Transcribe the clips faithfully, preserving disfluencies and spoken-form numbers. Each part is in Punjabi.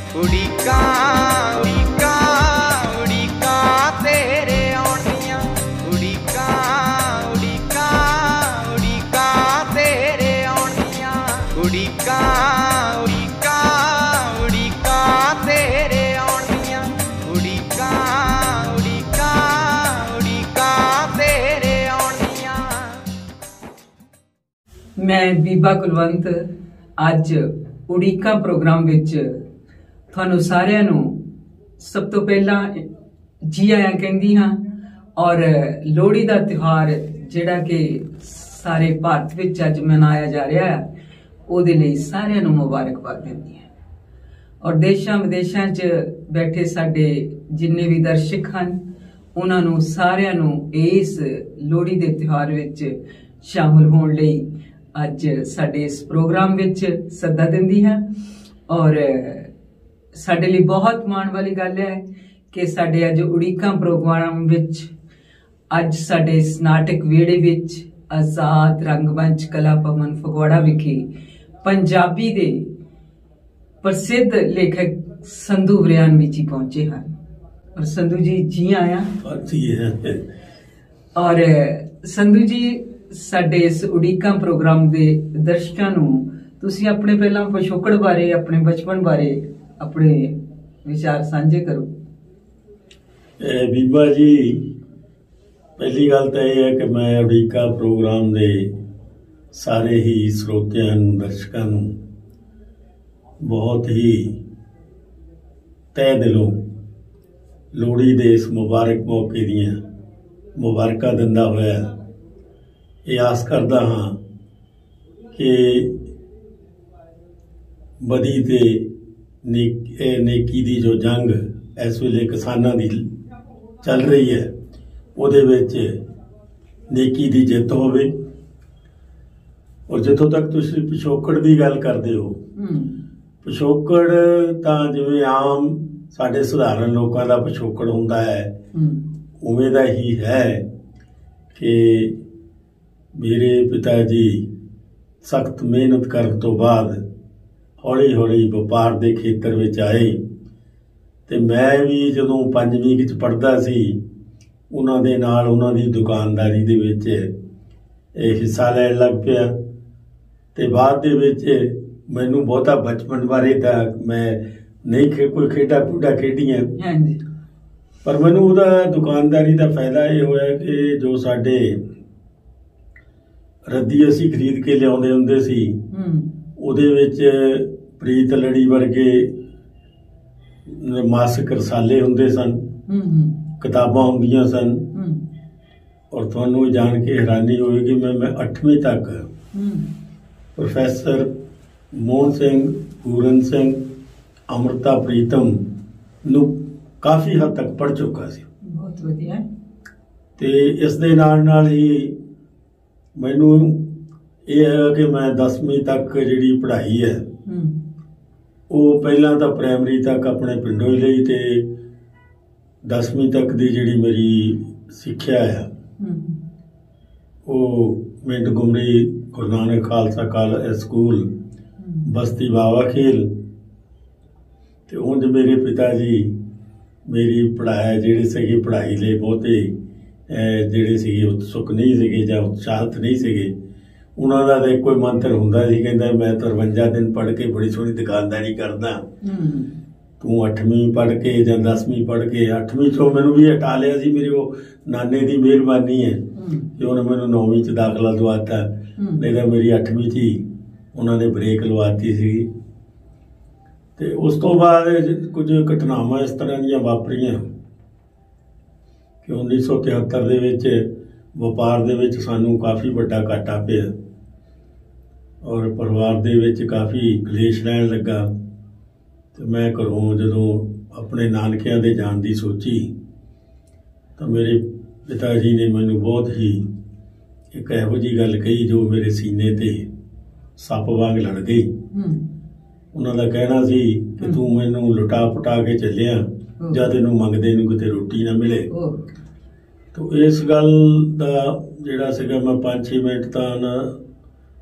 उड़ीका उड़ीका उड़ीका तेरे आउणियां उड़ीका उड़ीका उड़ीका तेरे आउणियां उड़ीका उड़ीका उड़ीका तेरे आउणियां उड़ीका उड़ीका उड़ीका तेरे आउणियां। मैं बीबा कुलवंत अज उड़ीका प्रोग्राम विच तुहानू सारिਆਂ ਨੂੰ सब तो पहला जी आया कहंदी हां और लोहड़ी का त्योहार जिहड़ा कि सारे भारत विच अज मनाया जा रहा है उहदे लई सारिਆਂ ਨੂੰ मुबारकबाद दिंदी हां और देशां विदेशां च बैठे साडे जिन्ने भी दर्शक हैं उन्हां नू सारिਆਂ ਨੂੰ इस लोहड़ी के त्योहार विच शामिल होने लई अज साडे इस प्रोग्राम विच सद्दा दिंदी हां और साडे लिए बहुत माण वाली गल है कि साडे अज उड़ीका प्रोग्राम विच अज साडे इस नाटक वेड़े विच आजाद रंगमंच कला भवन फगवाड़ा विखे पंजाबी दे प्रसिद्ध लेखक संधू वरियाणवी जी पहुंचे हैं और संधू जी जी आया और संधू जी साडे इस उड़ीका प्रोग्राम दे दर्शकां नूं तुसीं अपने पहला पिछोकड़ बारे अपने बचपन बारे अपने विचार साझे करो। बीबा जी पहली गल तो यह है कि मैं उड़ीका प्रोग्राम दे सारे ही श्रोतियां नूं दर्शकां नूं बहुत ही तय दिलों लोहड़ी दे इस मुबारक मौके दियां मुबारकां दिंदा होया ये आस करदा हाँ कि बदी ते नेक नेकी दी जो जंग इस वेले किसानां दी चल रही है उहदे विच नेकी दी जित होवे और जिथों तक तुसीं पिछोकड़ दी गल करदे हो पिछोकड़ तां जिवें आम साडे सधारण लोकां दा पिछोकड़ हुंदा है उवें दा ही है कि मेरे पिता जी सख्त मेहनत करन तो बाद हौली हौली व्यापार के खेतर में आए तो मैं भी जदों पंजवीं विच पढ़दा सी उन्हां दे नाल उन्हां दी दुकानदारी दे विच हिस्सा लैण लग पिया ते बाद दे विच मैनूं बहुता बचपन बारे तां मैं नहीं खे कोई खेडा कूडा खेडियां पर मैनूं उहदा दुकानदारी का फायदा ये होया कि जो साडे रद्दी असी खरीद के लियाउंदे हुंदे सी उहदे विच प्रीत लड़ी वर्गे मासिक रसाले हुंदे सन किताबां हुंदियां सन और तुहानूं जान के हैरानी होएगी मैं मैं अठवीं तक प्रोफैसर मोहन सिंह पूरन सिंह अमृता प्रीतम नूं काफ़ी हद तक पढ़ चुका सी। बहुत वधिया ते इस दे नाल नाल ही मैनूं ये है कि मैं दसवीं तक जिहड़ी पढ़ाई है वो पहला तो प्राइमरी तक अपने पिंडों ही लई ते दसवीं तक दी जिहड़ी मेरी सिक्ख्या है वो मिंट गुमरी गुरु नानक खालसा कॉलेज स्कूल बस्ती बावा खेल ते उंज मेरे पिता जी मेरी पढ़ाई जिहड़ी सीगी पढ़ाई लई बहुते जिहड़े सीगे उत्सुक नहीं सीगे जां उत्साहित नहीं सीगे उन्हां दा तां कोई मंत्र हुंदा सी कहंदा मैं तरवंजा दिन पढ़ के बड़ी सोहनी दुकानदारी करदा तू अठवीं पढ़ के जां दसवीं पढ़ के अठवीं चों मैनूं भी हटा लिया सी मेरे वो नाने दी मेहरबानी है कि उन्हें मैनूं नौवीं च दाखला दवाता नहीं तां मेरी अठवीं च ही उन्होंने ब्रेक लवाती सी ते उस तो बाद कुछ घटनावां इस तरह दीयां वापरियां कि उन्नीस सौ तिहत्तर दे विच व्यापार दे विच सानूं काफ़ी वड्डा घाटा पिया और परिवार दे विच काफ़ी कलेश रहन लगा तो मैं घरों जदों अपने नानकिਆਂ दे जाण दी सोची तो मेरे पिता जी ने मैनूं बहुत ही एक इहो जी गल कही जो मेरे सीने ते सप वांग लड़ गई। उन्हां दा कहना सी कि तू मैनूं लुटा पुटा के चलिया जद इनू मंगदे नूं किते रोटी ना मिले तो इस गल दा जिहड़ा सीगा मैं पांच छे मिनट तां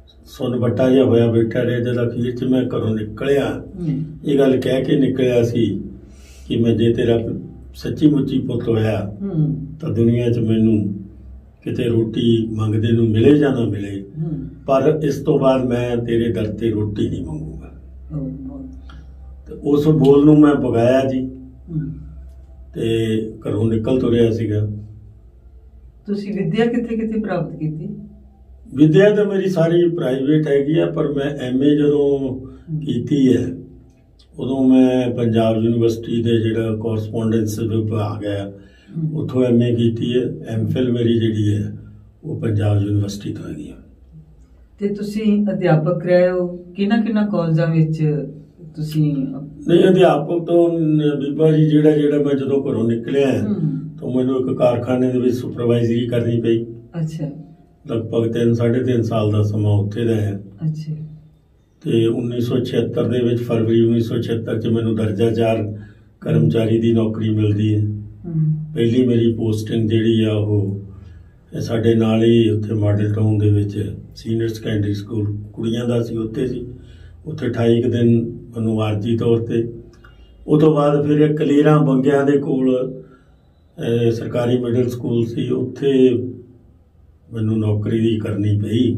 ਸੁਣ ਬੱਟਾ ਜਿਹਾ ਹੋਇਆ ਬੈਠਾ ਰਿਹਾ। ਜਦ ਅਖੀਰ 'ਚ ਮੈਂ ਘਰੋਂ ਨਿਕਲਿਆ, ਇਹ ਗੱਲ ਕਹਿ ਕੇ ਨਿਕਲਿਆ ਸੀ ਕਿ ਮੈਂ ਜੇ ਤੇਰਾ ਸੱਚੀ ਮੁੱਚੀ ਪੁੱਤ ਹੋਇਆ ਤਾਂ ਦੁਨੀਆ 'ਚ ਮੈਨੂੰ ਕਿਤੇ ਰੋਟੀ ਮੰਗਦੇ ਨੂੰ ਮਿਲੇ ਜਾਂ ਨਾ ਮਿਲੇ, ਪਰ ਇਸ ਤੋਂ ਬਾਅਦ ਮੈਂ ਤੇਰੇ ਦਰ ਤੇ ਰੋਟੀ ਨਹੀਂ ਮੰਗੂਗਾ। ਤੇ ਉਸ ਬੋਲ ਨੂੰ ਮੈਂ ਪਗਾਇਆ ਜੀ ਤੇ ਘਰੋਂ ਨਿਕਲ ਤੁਰਿਆ ਸੀਗਾ। ਤੁਸੀਂ ਵਿਦਿਆ ਕਿੱਥੇ ਕਿੱਥੇ ਪ੍ਰਾਪਤ ਕੀਤੀ? ਵਿਦਿਆ ਤਾਂ ਮੇਰੀ ਸਾਰੀ ਪ੍ਰਾਈਵੇਟ ਹੈਗੀ ਆ, ਪਰ ਮੈਂ ਐਮ ਏ ਜਦੋਂ ਕੀਤੀ ਹੈ ਉਦੋਂ ਮੈਂ ਪੰਜਾਬ ਯੂਨੀਵਰਸਿਟੀ ਦੇ ਜਿਹੜਾ ਕੋਰਸਪੋਂਡੈਂਸ ਵਿਭਾਗ ਹੈ ਉੱਥੋਂ ਐਮ ਏ ਕੀਤੀ ਹੈ। ਐਮ ਫਿਲ ਮੇਰੀ ਜਿਹੜੀ ਹੈ ਉਹ ਪੰਜਾਬ ਯੂਨੀਵਰਸਿਟੀ ਤੋਂ ਹੈਗੀ ਹੈ। ਤੇ ਤੁਸੀਂ ਅਧਿਆਪਕ ਰਹੇ ਹੋ ਕਿਹਨਾਂ ਕਿਹਨਾਂ ਕਾਲਜਾਂ ਵਿੱਚ ਤੁਸੀਂ? ਨਹੀਂ, ਅਧਿਆਪਕ ਤੋਂ ਬੀਬਾ ਜੀ ਜਿਹੜਾ ਜਿਹੜਾ ਮੈਂ ਜਦੋਂ ਘਰੋਂ ਨਿਕਲਿਆ ਤਾਂ ਮੈਨੂੰ ਇੱਕ ਕਾਰਖਾਨੇ ਦੇ ਵਿੱਚ ਸੁਪਰਵਾਈਜ਼ਰੀ ਕਰਨੀ ਪਈ। ਅੱਛਾ। ਲਗਭਗ ਤਿੰਨ ਸਾਢੇ ਤਿੰਨ ਸਾਲ ਦਾ ਸਮਾਂ ਉੱਥੇ ਦਾ ਹੈ। ਅੱਛਾ। ਤੇ ਉੱਨੀ ਸੌ ਛਿਹੱਤਰ ਦੇ ਵਿੱਚ ਫਰਵਰੀ ਉੱਨੀ ਸੌ ਛਿਹੱਤਰ 'ਚ ਮੈਨੂੰ ਦਰਜਾ ਚਾਰ ਕਰਮਚਾਰੀ ਦੀ ਨੌਕਰੀ ਮਿਲਦੀ ਹੈ। ਪਹਿਲੀ ਮੇਰੀ ਪੋਸਟਿੰਗ ਜਿਹੜੀ ਆ ਉਹ ਸਾਡੇ ਨਾਲ ਹੀ ਉੱਥੇ ਮਾਡਲ ਟਾਊਨ ਦੇ ਵਿੱਚ ਸੀਨੀਅਰ ਸੈਕੰਡਰੀ ਸਕੂਲ ਕੁੜੀਆਂ ਦਾ ਸੀ, ਉੱਥੇ ਸੀ। ਉੱਥੇ ਅਠਾਈ ਕੁ ਦਿਨ ਮੈਨੂੰ ਆਰਜੀ ਤੌਰ ਤੇ। ਉਹ ਤੋਂ ਬਾਅਦ ਫਿਰ ਕਲੇਰਾਂ ਬੰਗਿਆਂ ਦੇ ਕੋਲ ਸਰਕਾਰੀ ਮਿਡਲ ਸਕੂਲ ਸੀ, ਉੱਥੇ ਮੈਨੂੰ ਨੌਕਰੀ ਦੀ ਕਰਨੀ ਪਈ।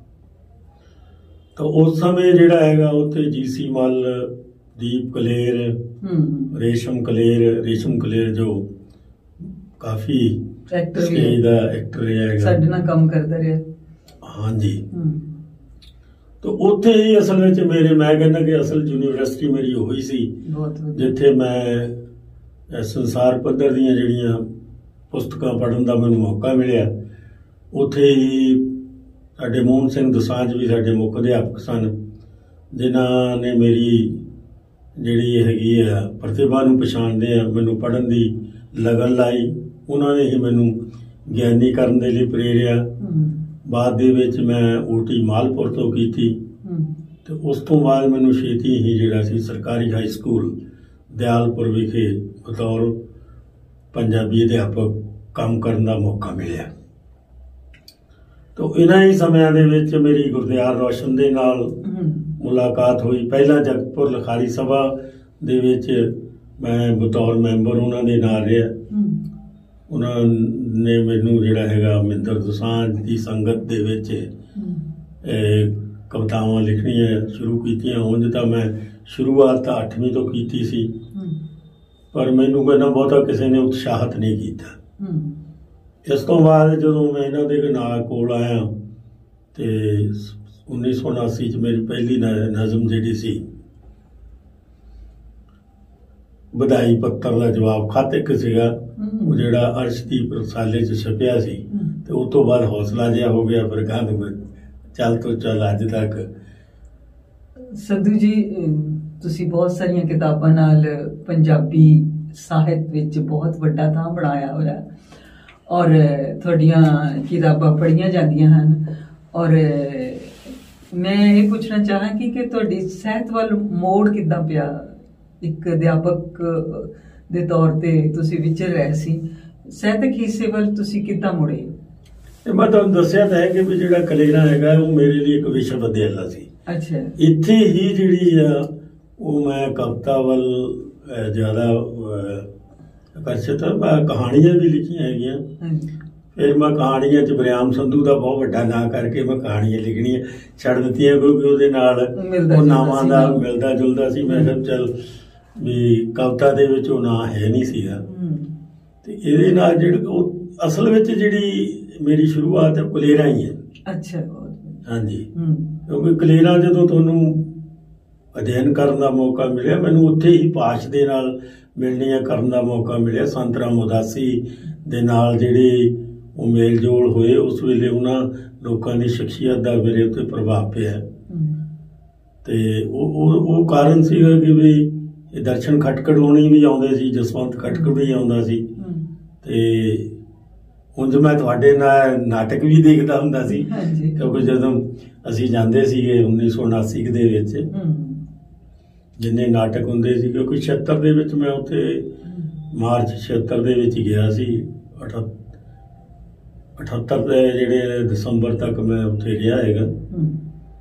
ਤਾਂ ਉਸ ਸਮੇਂ ਜਿਹੜਾ ਹੈਗਾ ਉੱਥੇ ਜੀ ਸੀ ਮੱਲ, ਦੀਪ ਕਲੇਰ, ਰੇਸ਼ਮ ਕਲੇਰ ਰੇਸ਼ਮ ਕਲੇਰ ਜੋ ਕਾਫੀ ਸਟੇਜ ਦਾ ਐਕਟਰ ਰਿਹਾ ਹੈਗਾ, ਸਾਡੇ ਨਾਲ ਕੰਮ ਕਰਦਾ ਰਿਹਾ। ਹਾਂਜੀ। ਤਾਂ ਉੱਥੇ ਹੀ ਅਸਲ ਵਿੱਚ ਮੇਰੇ ਮੈਂ ਕਹਿੰਦਾ ਕਿ ਅਸਲ ਯੂਨੀਵਰਸਿਟੀ ਮੇਰੀ ਉਹੀ ਸੀ ਜਿੱਥੇ ਮੈਂ ਸੰਸਾਰ ਪੱਧਰ ਦੀਆਂ ਜਿਹੜੀਆਂ ਪੁਸਤਕਾਂ ਪੜ੍ਹਨ ਦਾ ਮੈਨੂੰ ਮੌਕਾ ਮਿਲਿਆ। ਉੱਥੇ ਹੀ ਸਾਡੇ ਮੋਹਨ ਸਿੰਘ ਦੋਸਾਂਝ ਵੀ ਸਾਡੇ ਮੁੱਖ ਅਧਿਆਪਕ ਸਨ, ਜਿਨ੍ਹਾਂ ਨੇ ਮੇਰੀ ਜਿਹੜੀ ਹੈਗੀ ਆ ਪ੍ਰਤਿਭਾ ਨੂੰ ਪਛਾਣਦੇ ਆ ਮੈਨੂੰ ਪੜ੍ਹਨ ਦੀ ਲਗਨ ਲਾਈ। ਉਹਨਾਂ ਨੇ ਹੀ ਮੈਨੂੰ ਗਿਆਨੀ ਕਰਨ ਦੇ ਲਈ ਪ੍ਰੇਰਿਆ। ਬਾਅਦ ਦੇ ਵਿੱਚ ਮੈਂ ਓਟੀ ਮਾਲਪੁਰ ਤੋਂ ਕੀਤੀ ਤੇ ਉਸ ਤੋਂ ਬਾਅਦ ਮੈਨੂੰ ਛੇਤੀ ਹੀ ਜਿਹੜਾ ਸੀ ਸਰਕਾਰੀ ਹਾਈ ਸਕੂਲ ਦਿਆਲਪੁਰ ਵਿਖੇ ਬਤੌਰ ਪੰਜਾਬੀ ਅਧਿਆਪਕ ਕੰਮ ਕਰਨ ਦਾ ਮੌਕਾ ਮਿਲਿਆ। ਤਾਂ ਇਹਨਾਂ ਹੀ ਸਮਿਆਂ ਦੇ ਵਿੱਚ ਮੇਰੀ ਗੁਰਦਿਆਲ ਰੋਸ਼ਨ ਦੇ ਨਾਲ ਮੁਲਾਕਾਤ ਹੋਈ। ਪਹਿਲਾਂ ਜਗਤਪੁਰ ਲਿਖਾਰੀ ਸਭਾ ਦੇ ਵਿੱਚ ਮੈਂ ਬਤੌਰ ਮੈਂਬਰ ਉਹਨਾਂ ਦੇ ਨਾਲ ਰਿਹਾ। ਉਹਨਾਂ ਨੇ ਮੈਨੂੰ ਜਿਹੜਾ ਹੈਗਾ ਮਹਿੰਦਰ ਦੋਸਾਂਝ ਦੀ ਸੰਗਤ ਦੇ ਵਿੱਚ ਕਵਿਤਾਵਾਂ ਲਿਖਣੀਆਂ ਸ਼ੁਰੂ ਕੀਤੀਆਂ। ਉਂਝ ਤਾਂ ਮੈਂ ਸ਼ੁਰੂਆਤ ਤਾਂ ਅੱਠਵੀਂ ਤੋਂ ਕੀਤੀ ਸੀ, ਪਰ ਮੈਨੂੰ ਕਹਿੰਦਾ ਬਹੁਤਾ ਕਿਸੇ ਨੇ ਉਤਸ਼ਾਹਿਤ ਨਹੀਂ ਕੀਤਾ। ਇਸ ਤੋਂ ਬਾਅਦ ਜਦੋਂ ਮੈਂ ਇਹਨਾਂ ਦੇ ਨਾਲ ਕੋਲ ਆਇਆ ਤੇ ਉੱਨੀ ਸੌ ਉਨਾਸੀ 'ਚ ਮੇਰੀ ਪਹਿਲੀ ਨਜ਼ਮ ਜਿਹੜੀ ਸੀ ਵਧਾਈ ਪੱਤਰ ਦਾ ਜਵਾਬ ਖਤ ਇੱਕ ਸੀਗਾ, ਉਹ ਜਿਹੜਾ ਅਰਸ਼ਦੀਪ ਰਸਾਲੇ 'ਚ ਛਪਿਆ ਸੀ। ਤੇ ਉਸ ਤੋਂ ਬਾਅਦ ਹੌਸਲਾ ਜਿਹਾ ਹੋ ਗਿਆ, ਫਿਰ ਗਾਂ ਚੱਲ ਤੋਂ ਚੱਲ ਅੱਜ ਤੱਕ। ਸੰਧੂ ਜੀ, ਤੁਸੀਂ ਬਹੁਤ ਸਾਰੀਆਂ ਕਿਤਾਬਾਂ ਨਾਲ ਪੰਜਾਬੀ ਸਾਹਿਤ ਵਿੱਚ ਬਹੁਤ ਵੱਡਾ ਥਾਂ ਬਣਾਇਆ ਹੋਇਆ ਔਰ ਤੁਹਾਡੀਆਂ ਕਿਤਾਬਾਂ ਪੜ੍ਹੀਆਂ ਜਾਂਦੀਆਂ ਹਨ। ਔਰ ਮੈਂ ਇਹ ਪੁੱਛਣਾ ਚਾਹਾਂਗੀ ਕਿ ਤੁਹਾਡੀ ਸਾਹਿਤ ਵੱਲ ਮੋੜ ਕਿੱਦਾਂ ਪਿਆ? ਇੱਕ ਅਧਿਆਪਕ ਦੇ ਤੌਰ ਤੇ ਤੁਸੀਂ ਵਿਚਰ ਰਹੇ ਸੀ, ਸਾਹਿਤਕ ਹਿੱਸੇ ਵੱਲ ਤੁਸੀਂ ਕਿੱਦਾਂ ਮੁੜੇ? ਮੈਂ ਤੁਹਾਨੂੰ ਦੱਸਿਆ ਤਾਂ ਹੈ ਕਿ ਵੀ ਜਿਹੜਾ ਕਲੇਰਾਂ ਹੈਗਾ ਉਹ ਮੇਰੇ ਲਈ ਇੱਕ ਵਿਸ਼ਵ ਵਿਦਿਆਲਾ ਸੀ। ਅੱਛਾ। ਇੱਥੇ ਹੀ ਜਿਹੜੀ ਆ ਉਹ ਮੈਂ ਕਵਿਤਾ ਵੱਲ ਜ਼ਿਆਦਾ ਆਕਰਸ਼ਿਤ ਮੈਂ ਕਹਾਣੀਆਂ ਵੀ ਲਿਖੀਆਂ ਹੈਗੀਆਂ। ਫਿਰ ਮੈਂ ਕਹਾਣੀਆਂ 'ਚ ਬਰਿਆਮ ਸੰਧੂ ਦਾ ਬਹੁਤ ਵੱਡਾ ਨਾਂ ਕਰਕੇ ਮੈਂ ਕਹਾਣੀਆਂ ਲਿਖਣੀਆਂ ਛੱਡ ਦਿੱਤੀਆਂ, ਕਿਉਂਕਿ ਉਹਦੇ ਨਾਲ ਉਹ ਨਾਵਾਂ ਦਾ ਮਿਲਦਾ ਜੁਲਦਾ ਸੀ। ਮੈਂ ਕਿਹਾ ਚੱਲ ਵੀ ਕਵਿਤਾ ਦੇ ਵਿੱਚ ਉਹ ਨਾਂ ਹੈ ਨਹੀਂ ਸੀਗਾ। ਤੇ ਇਹਦੇ ਨਾਲ ਜਿਹੜਾ ਉਹ ਅਸਲ ਵਿੱਚ ਜਿਹੜੀ ਮੇਰੀ ਸ਼ੁਰੂਆਤ ਹੈ ਕਲੇਰਾਂ ਹੀ ਹੈ। ਅੱਛਾ। ਹਾਂਜੀ, ਕਿਉਂਕਿ ਕਲੇਰਾਂ ਜਦੋਂ ਤੁਹਾਨੂੰ ਅਧਿਐਨ ਕਰਨ ਦਾ ਮੌਕਾ ਮਿਲਿਆ, ਮੈਨੂੰ ਉੱਥੇ ਹੀ ਪਾਸ਼ ਦੇ ਨਾਲ ਮਿਲਣੀਆਂ ਕਰਨ ਦਾ ਮੌਕਾ ਮਿਲਿਆ। ਸੰਤ ਰਾਮ ਉਦਾਸੀ ਦੇ ਨਾਲ ਜਿਹੜੇ ਉਹ ਮੇਲ ਜੋਲ ਹੋਏ, ਉਸ ਵੇਲੇ ਉਹਨਾਂ ਲੋਕਾਂ ਦੀ ਸ਼ਖਸੀਅਤ ਦਾ ਮੇਰੇ ਉੱਤੇ ਪ੍ਰਭਾਵ ਪਿਆ। ਤੇ ਉਹ ਉਹ ਕਾਰਨ ਸੀਗਾ ਕਿ ਵੀ ਇਹ ਦਰਸ਼ਨ ਖਟਕੜ ਹੋਣੀ ਵੀ ਆਉਂਦੇ ਸੀ, ਜਸਵੰਤ ਖਟਕੜ ਵੀ ਆਉਂਦਾ ਸੀ। ਤੇ ਉਂਝ ਮੈਂ ਤੁਹਾਡੇ ਨਾਲ ਨਾਟਕ ਵੀ ਦੇਖਦਾ ਹੁੰਦਾ ਸੀ, ਕਿਉਂਕਿ ਜਦੋਂ ਅਸੀਂ ਜਾਂਦੇ ਸੀਗੇ ਉੱਨੀ ਸੌ ਉਨਾਸੀ ਦੇ ਵਿੱਚ ਜਿੰਨੇ ਨਾਟਕ ਹੁੰਦੇ ਸੀ, ਕਿਉਂਕਿ ਛਿਹੱਤਰ ਦੇ ਵਿੱਚ ਮੈਂ ਉੱਥੇ ਮਾਰਚ ਛਿਹੱਤਰ ਦੇ ਵਿੱਚ ਗਿਆ ਸੀ। ਅਠੱਤਰ ਦੇ ਜਿਹੜੇ ਦਸੰਬਰ ਤੱਕ ਮੈਂ ਉੱਥੇ ਰਿਹਾ ਹੈਗਾ।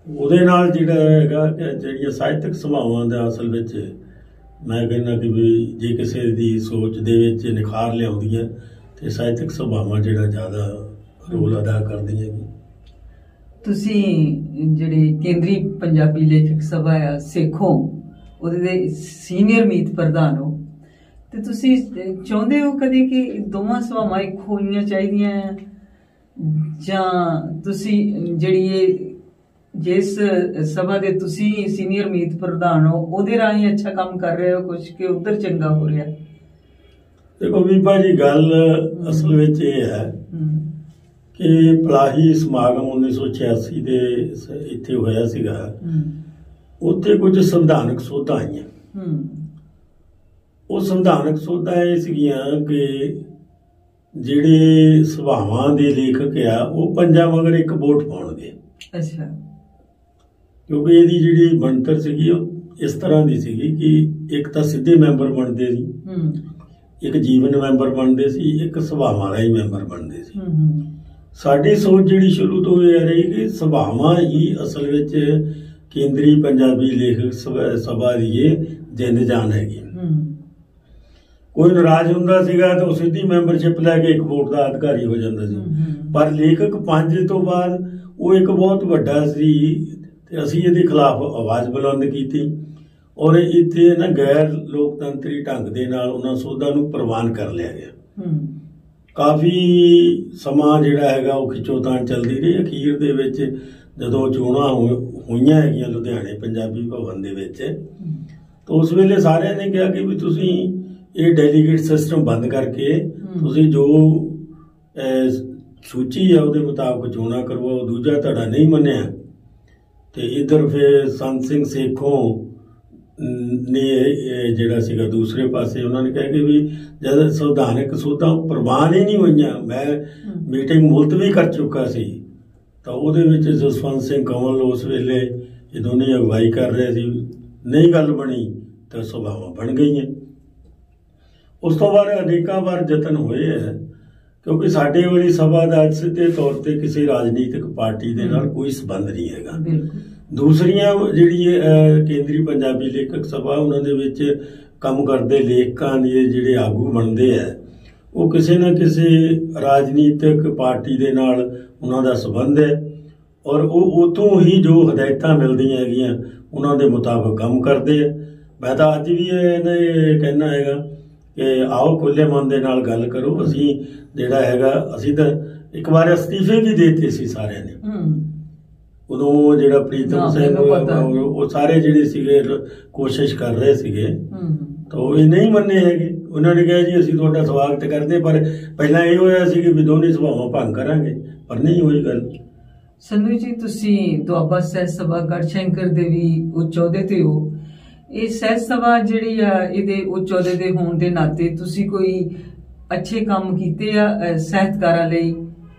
ਉਹਦੇ ਨਾਲ ਜਿਹੜਾ ਹੈਗਾ ਕਿ ਜਿਹੜੀਆਂ ਸਾਹਿਤਕ ਸਭਾਵਾਂ ਦਾ ਅਸਲ ਵਿੱਚ ਮੈਂ ਕਹਿੰਦਾ ਕਿ ਵੀ ਜੇ ਕਿਸੇ ਦੀ ਸੋਚ ਦੇ ਵਿੱਚ ਨਿਖਾਰ ਲਿਆਉਂਦੀਆਂ ਤੇ ਸਾਹਿਤਕ ਸਭਾਵਾਂ ਜਿਹੜਾ ਜ਼ਿਆਦਾ ਰੋਲ ਅਦਾ ਕਰਦੀਆਂ ਨੇ। ਤੁਸੀਂ ਜਿਹੜੀ ਕੇਂਦਰੀ ਪੰਜਾਬੀ ਲੇਖਕ ਸਭਾ ਆ ਸੇਖੋਂ ਉਹਦੇ ਦੇ ਸੀਨੀਅਰ ਮੀਤ ਪ੍ਰਧਾਨ ਹੋ, ਤੇ ਤੁਸੀਂ ਚਾਹੁੰਦੇ ਹੋ ਕਦੇ ਕਿ ਦੋਵਾਂ ਸਭਾਵਾਂ ਇੱਕ ਹੋਣੀਆਂ ਚਾਹੀਦੀਆਂ, ਜਾਂ ਤੁਸੀਂ ਜਿਹੜੀ ਇਹ ਜਿਸ ਸਭਾ ਦੇ ਤੁਸੀਂ ਸੀਨੀਅਰ ਮੀਤ ਪ੍ਰਧਾਨ ਹੋ ਉਹਦੇ ਰਾਹੀਂ ਅੱਛਾ ਕੰਮ ਕਰ ਰਹੇ ਹੋ ਕੁਛ, ਕਿ ਉਧਰ ਚੰਗਾ ਹੋ ਰਿਹਾ? ਦੇਖੋ ਬੀਬਾ ਜੀ, ਗੱਲ ਅਸਲ ਵਿੱਚ ਇਹ ਹੈ ਕਿ ਪਲਾਹੀ ਸਮਾਗਮ ਉੱਨੀ ਸੌ ਛਿਆਸੀ ਦੇ ਇੱਥੇ ਹੋਇਆ ਸੀਗਾ, ਉੱਥੇ ਕੁਝ ਸੰਵਿਧਾਨਕ ਸੋਧਾਂ ਆਈਆਂ। ਉਹ ਸੰਵਿਧਾਨਕ ਸੋਧਾਂ ਇਹ ਸੀਗੀਆਂ ਕਿ ਜਿਹੜੇ ਸਭਾਵਾਂ ਦੇ ਲੇਖਕ ਆ ਉਹ ਪੰਜਾਂ ਮਗਰ ਇੱਕ ਵੋਟ ਪਾਉਣਗੇ। ਅੱਛਾ। ਕਿਉਂਕਿ ਇਹਦੀ ਜਿਹੜੀ ਬਣਤਰ ਸੀਗੀ ਉਹ ਇਸ ਤਰ੍ਹਾਂ ਦੀ ਸੀਗੀ ਕਿ ਇੱਕ ਤਾਂ ਸਿੱਧੇ ਮੈਂਬਰ ਬਣਦੇ ਸੀ, ਇੱਕ ਜੀਵਨ ਮੈਂਬਰ ਬਣਦੇ ਸੀ, ਇੱਕ ਸਭਾਵਾਂ ਰਾਹੀਂ ਮੈਂਬਰ ਬਣਦੇ ਸੀ। ਸਾਡੀ ਸੋਚ ਜਿਹੜੀ ਸ਼ੁਰੂ ਤੋਂ ਇਹ ਰਹੀ ਕਿ ਸਭਾਵਾਂ ਹੀ ਅਸਲ ਵਿੱਚ ਕੇਂਦਰੀ ਪੰਜਾਬੀ ਲੇਖਕ ਸਭਾ ਦੀ ਇਹ ਜਿੰਦ ਜਾਨ ਹੈਗੀ। ਕੋਈ ਨਾਰਾਜ਼ ਹੁੰਦਾ ਸੀਗਾ ਤਾਂ ਉਹ ਸਿੱਧੀ ਮੈਂਬਰਸ਼ਿਪ ਲੈ ਕੇ ਇੱਕ ਵੋਟ ਦਾ ਅਧਿਕਾਰੀ ਹੋ ਜਾਂਦਾ ਸੀ, ਪਰ ਲੇਖਕ ਪੰਜ ਤੋਂ ਬਾਅਦ ਉਹ ਇੱਕ ਬਹੁਤ ਵੱਡਾ ਸੀ ਤੇ ਅਸੀਂ ਇਹਦੇ ਖਿਲਾਫ ਆਵਾਜ਼ ਬੁਲੰਦ ਕੀਤੀ ਔਰ ਇੱਥੇ ਨਾ ਗੈਰ ਲੋਕਤੰਤਰੀ ਢੰਗ ਦੇ ਨਾਲ ਉਹਨਾਂ ਸੋਧਾਂ ਨੂੰ ਪ੍ਰਵਾਨ ਕਰ ਲਿਆ ਗਿਆ। ਕਾਫੀ ਸਮਾਂ ਜਿਹੜਾ ਹੈਗਾ ਉਹ ਖਿੱਚੋਤਾਣ ਚੱਲਦੀ ਰਹੀ। ਅਖੀਰ ਦੇ ਵਿੱਚ ਜਦੋਂ ਚੋਣਾਂ ਹੋਈਆਂ ਹੈਗੀਆਂ ਲੁਧਿਆਣੇ ਪੰਜਾਬੀ ਭਵਨ ਦੇ ਵਿੱਚ, ਤਾਂ ਉਸ ਵੇਲੇ ਸਾਰਿਆਂ ਨੇ ਕਿਹਾ ਕਿ ਵੀ ਤੁਸੀਂ ਇਹ ਡੈਲੀਗੇਟ ਸਿਸਟਮ ਬੰਦ ਕਰਕੇ ਤੁਸੀਂ ਜੋ ਸੂਚੀ ਹੈ ਉਹਦੇ ਮੁਤਾਬਕ ਚੋਣਾਂ ਕਰਵਾਓ। ਦੂਜਾ ਧੜਾ ਨਹੀਂ ਮੰਨਿਆ ਤੇ ਇਧਰ ਫਿਰ ਸੰਤ ਸਿੰਘ ਸੇਖੋਂ ਨੇ ਜਿਹੜਾ ਸੀਗਾ ਦੂਸਰੇ ਪਾਸੇ ਉਹਨਾਂ ਨੇ ਕਿਹਾ ਕਿ ਵੀ ਜਦ ਸੰਵਿਧਾਨਕ ਸੋਧਾਂ ਪ੍ਰਵਾਨ ਹੀ ਨਹੀਂ ਹੋਈਆਂ, ਮੈਂ ਮੀਟਿੰਗ ਮੁਲਤਵੀ ਕਰ ਚੁੱਕਾ ਸੀ, ਤਾਂ ਉਹਦੇ ਵਿੱਚ ਜਸਵੰਤ ਸਿੰਘ ਕੰਵਲ ਉਸ ਵੇਲੇ ਇਹ ਦੋਨੇ ਅਗਵਾਈ ਕਰ ਰਹੇ ਸੀ। ਨਹੀਂ ਗੱਲ ਬਣੀ ਤਾਂ ਸਭਾਵਾਂ ਬਣ ਗਈਆਂ। ਉਸ ਤੋਂ ਬਾਅਦ ਅਨੇਕਾਂ ਵਾਰ ਯਤਨ ਹੋਏ ਹੈ, ਕਿਉਂਕਿ ਸਾਡੇ ਵਾਲੀ ਸਭਾ ਦਾ ਅੱਜ ਸਿੱਧੇ ਤੌਰ ਤੇ ਕਿਸੇ ਰਾਜਨੀਤਿਕ ਪਾਰਟੀ ਦੇ ਨਾਲ ਕੋਈ ਸੰਬੰਧ ਨਹੀਂ ਹੈਗਾ। ਦੂਸਰੀਆਂ ਜਿਹੜੀ ਕੇਂਦਰੀ ਪੰਜਾਬੀ ਲੇਖਕ ਸਭਾ ਉਹਨਾਂ ਦੇ ਵਿੱਚ ਕੰਮ ਕਰਦੇ ਲੇਖਕਾਂ ਦੇ ਜਿਹੜੇ ਆਗੂ ਬਣਦੇ ਆ ਉਹ ਕਿਸੇ ਨਾ ਕਿਸੇ ਰਾਜਨੀਤਿਕ ਪਾਰਟੀ ਦੇ ਨਾਲ ਉਹਨਾਂ ਦਾ ਸੰਬੰਧ ਹੈ ਔਰ ਉਹ ਉਤੋਂ ਹੀ ਜੋ ਹਦਾਇਤਾਂ ਮਿਲਦੀਆਂ ਹੈਗੀਆਂ ਉਹਨਾਂ ਦੇ ਮੁਤਾਬਕ ਕੰਮ ਕਰਦੇ ਆ। ਮੈਂ ਤਾਂ ਅੱਜ ਵੀ ਇਹ ਕਹਿਣਾ ਹੈਗਾ ਕਿ ਆਓ ਖੁੱਲੇ ਮਨ ਦੇ ਨਾਲ ਗੱਲ ਕਰੋ। ਅਸੀਂ ਜਿਹੜਾ ਹੈਗਾ ਅਸੀਂ ਤਾਂ ਇੱਕ ਵਾਰ ਅਸਤੀਫੇ ਵੀ ਦੇਤੇ ਸੀ ਸਾਰਿਆਂ ਨੇ, ਉਦੋਂ ਜਿਹੜਾ ਪ੍ਰੀਤਮ ਸਿੰਘ ਉਹ ਸਾਰੇ ਜਿਹੜੇ ਸੀਗੇ ਕੋਸ਼ਿਸ਼ ਕਰ ਰਹੇ ਸੀਗੇ ਤਾਂ ਉਹ ਇਹ ਨਹੀਂ ਮੰਨੇ ਹੈਗੇ। ਉਹਨਾਂ ਨੇ ਕਿਹਾ ਜੀ ਅਸੀਂ ਤੁਹਾਡਾ ਸਵਾਗਤ ਕਰਦੇ, ਪਰ ਪਹਿਲਾਂ ਇਹ ਹੋਇਆ ਸੀ ਕਿ ਵੀ ਦੋਨੇ ਸਭਾਵਾਂ ਭੰਗ ਕਰਾਂਗੇ, ਪਰ ਨਹੀਂ ਹੋਈ ਗੱਲ। ਸੰਧੂ ਜੀ, ਤੁਸੀਂ ਦੁਆਬਾ ਸਹਿਤ ਸਭਾ ਗੜਸ਼ੰਕਰ ਦੇ ਵੀ ਉੱਚ ਅਹੁਦੇ ਤੇ ਹੋ। ਇਹ ਸਹਿਤ ਸਭਾ ਜਿਹੜੀ ਆ ਇਹਦੇ ਉੱਚ ਅਹੁਦੇ ਦੇ ਹੋਣ ਦੇ ਨਾਤੇ ਤੁਸੀਂ ਕੋਈ ਅੱਛੇ ਕੰਮ ਕੀਤੇ ਆ ਸਾਹਿਤਕਾਰਾਂ ਲਈ?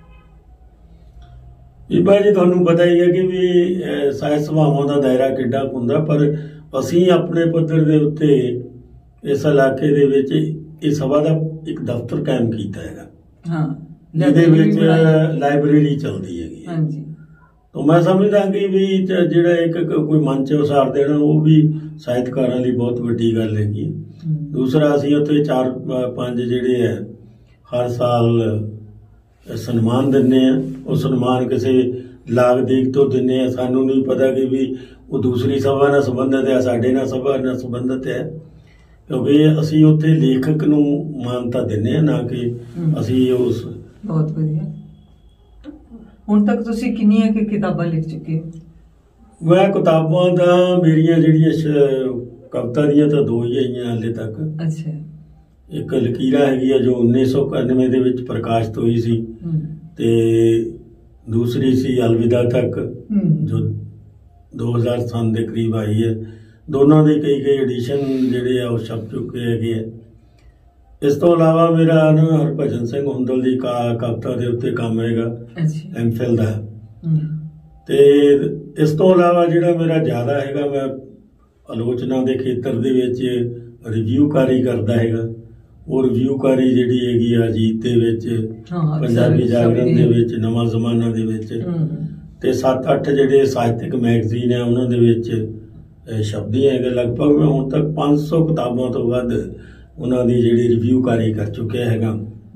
ਬੀਬਾ ਜੀ, ਤੁਹਾਨੂੰ ਪਤਾ ਹੀ ਹੈ ਕਿ ਵੀ ਸਾਹਿਤ ਸਭਾਵਾਂ ਦਾ ਦਾਇਰਾ ਕਿੱਡਾ ਹੁੰਦਾ, ਪਰ ਅਸੀਂ ਆਪਣੇ ਪੱਧਰ ਦੇ ਉੱਤੇ ਇਸ ਇਲਾਕੇ ਦੇ ਵਿੱਚ ਇਹ ਸਭਾ ਦਾ ਇੱਕ ਦਫ਼ਤਰ ਕਾਇਮ ਕੀਤਾ ਹੈਗਾ। ਹਾਂ, ਜਿਹਦੇ ਵਿੱਚ ਲਾਇਬ੍ਰੇਰੀ ਚੱਲਦੀ ਹੈਗੀ। ਹਾਂਜੀ। ਤਾਂ ਮੈਂ ਸਮਝਦਾ ਕਿ ਵੀ ਜਿਹੜਾ ਇੱਕ ਕੋਈ ਮੰਚ ਉਸਾਰ ਦੇਣਾ ਉਹ ਵੀ ਸਾਹਿਤਕਾਰਾਂ ਲਈ ਬਹੁਤ ਵੱਡੀ ਗੱਲ ਹੈਗੀ। ਦੂਸਰਾ, ਅਸੀਂ ਉੱਥੇ ਚਾਰ ਪੰਜ ਜਿਹੜੇ ਹੈ ਹਰ ਸਾਲ ਸਨਮਾਨ ਦਿੰਦੇ ਆ। ਉਹ ਸਨਮਾਨ ਕਿਸੇ ਲਾਗ ਦੇਖ ਤੋਂ ਦਿੰਦੇ ਆ। ਸਾਨੂੰ ਨਹੀਂ ਪਤਾ ਕਿ ਵੀ ਉਹ ਦੂਸਰੀ ਸਭਾ ਨਾਲ ਸੰਬੰਧਿਤ ਹੈ, ਸਾਡੇ ਨਾਲ ਸਭਾ ਨਾਲ ਸੰਬੰਧਿਤ ਹੈ, ਕਿਉਂਕਿ ਅਸੀਂ ਉੱਥੇ ਲੇਖਕ ਨੂੰ ਮਾਨਤਾ ਦਿੰਦੇ ਆ, ਨਾ ਕਿ ਅਸੀਂ ਉਸ। ਬਹੁਤ ਵਧੀਆ। ਹੁਣ ਤੱਕ ਤੁਸੀਂ ਕਿੰਨੀਆਂ ਕਿ ਕਿਤਾਬਾਂ ਲਿਖ ਚੁੱਕੇ ਹੋ? ਮੈਂ ਕਿਤਾਬਾਂ ਦਾ ਮੇਰੀਆਂ ਜਿਹੜੀਆਂ ਕਵਿਤਾ ਦੀਆਂ ਤਾਂ ਦੋ ਹੀ ਆਈਆਂ ਹਾਲੇ ਤੱਕ। ਅੱਛਾ। ਇੱਕ ਲਕੀਰਾਂ ਹੈਗੀ ਆ ਜੋ ਉੱਨੀ ਸੌ ਇਕਾਨਵੇਂ ਦੇ ਵਿੱਚ ਪ੍ਰਕਾਸ਼ਿਤ ਹੋਈ ਸੀ, ਤੇ ਦੂਸਰੀ ਸੀ ਅਲਵਿਦਾ ਤੱਕ ਜੋ ਦੋ ਹਜ਼ਾਰ ਸੰਨ ਦੇ ਕਰੀਬ ਆਈ ਹੈ। ਦੋਨਾਂ ਦੇ ਕਈ ਕਈ ਐਡੀਸ਼ਨ ਜਿਹੜੇ ਆ ਉਹ ਛਪ ਚੁੱਕੇ ਹੈਗੇ ਆ। ਇਸ ਤੋਂ ਇਲਾਵਾ ਮੇਰਾ ਨਾ ਹਰਭਜਨ ਸਿੰਘ ਹੁੰਦਲ ਦੀ ਕਵਿਤਾ ਦੇ ਉੱਤੇ ਕੰਮ ਹੈਗਾ ਐਮ ਫਿਲ ਦਾ। ਤੇ ਇਸ ਤੋਂ ਇਲਾਵਾ ਜਿਹੜਾ ਮੇਰਾ ਜ਼ਿਆਦਾ ਹੈਗਾ, ਮੈਂ ਆਲੋਚਨਾ ਦੇ ਖੇਤਰ ਦੇ ਵਿੱਚ ਰਿਵਿਊਕਾਰੀ ਕਰਦਾ ਹੈਗਾ। ਉਹ ਰਿਵਿਊਕਾਰੀ ਜਿਹੜੀ ਹੈਗੀ ਆ ਅਜੀਤ ਦੇ ਵਿੱਚ, ਪੰਜਾਬੀ ਜਾਗਰਣ ਦੇ ਵਿੱਚ, ਨਵਾਂ ਜ਼ਮਾਨਾ ਦੇ ਵਿੱਚ, ਤੇ ਸੱਤ ਅੱਠ ਜਿਹੜੇ ਸਾਹਿਤਕ ਮੈਗਜ਼ੀਨ ਹੈ ਉਹਨਾਂ ਦੇ ਵਿੱਚ ਅਹ, ਸ਼ਬਦੀ ਹੈਗੇ। ਲਗਭਗ ਮੈਂ ਹੁਣ ਤੱਕ ਪੰਜ ਸੌ ਕਿਤਾਬਾਂ ਤੋਂ ਵੱਧ ਉਹਨਾਂ ਦੀ ਜਿਹੜੀ ਰਿਵਿਊਕਾਰੀ ਕਰ ਚੁੱਕਿਆ ਹੈਗਾ।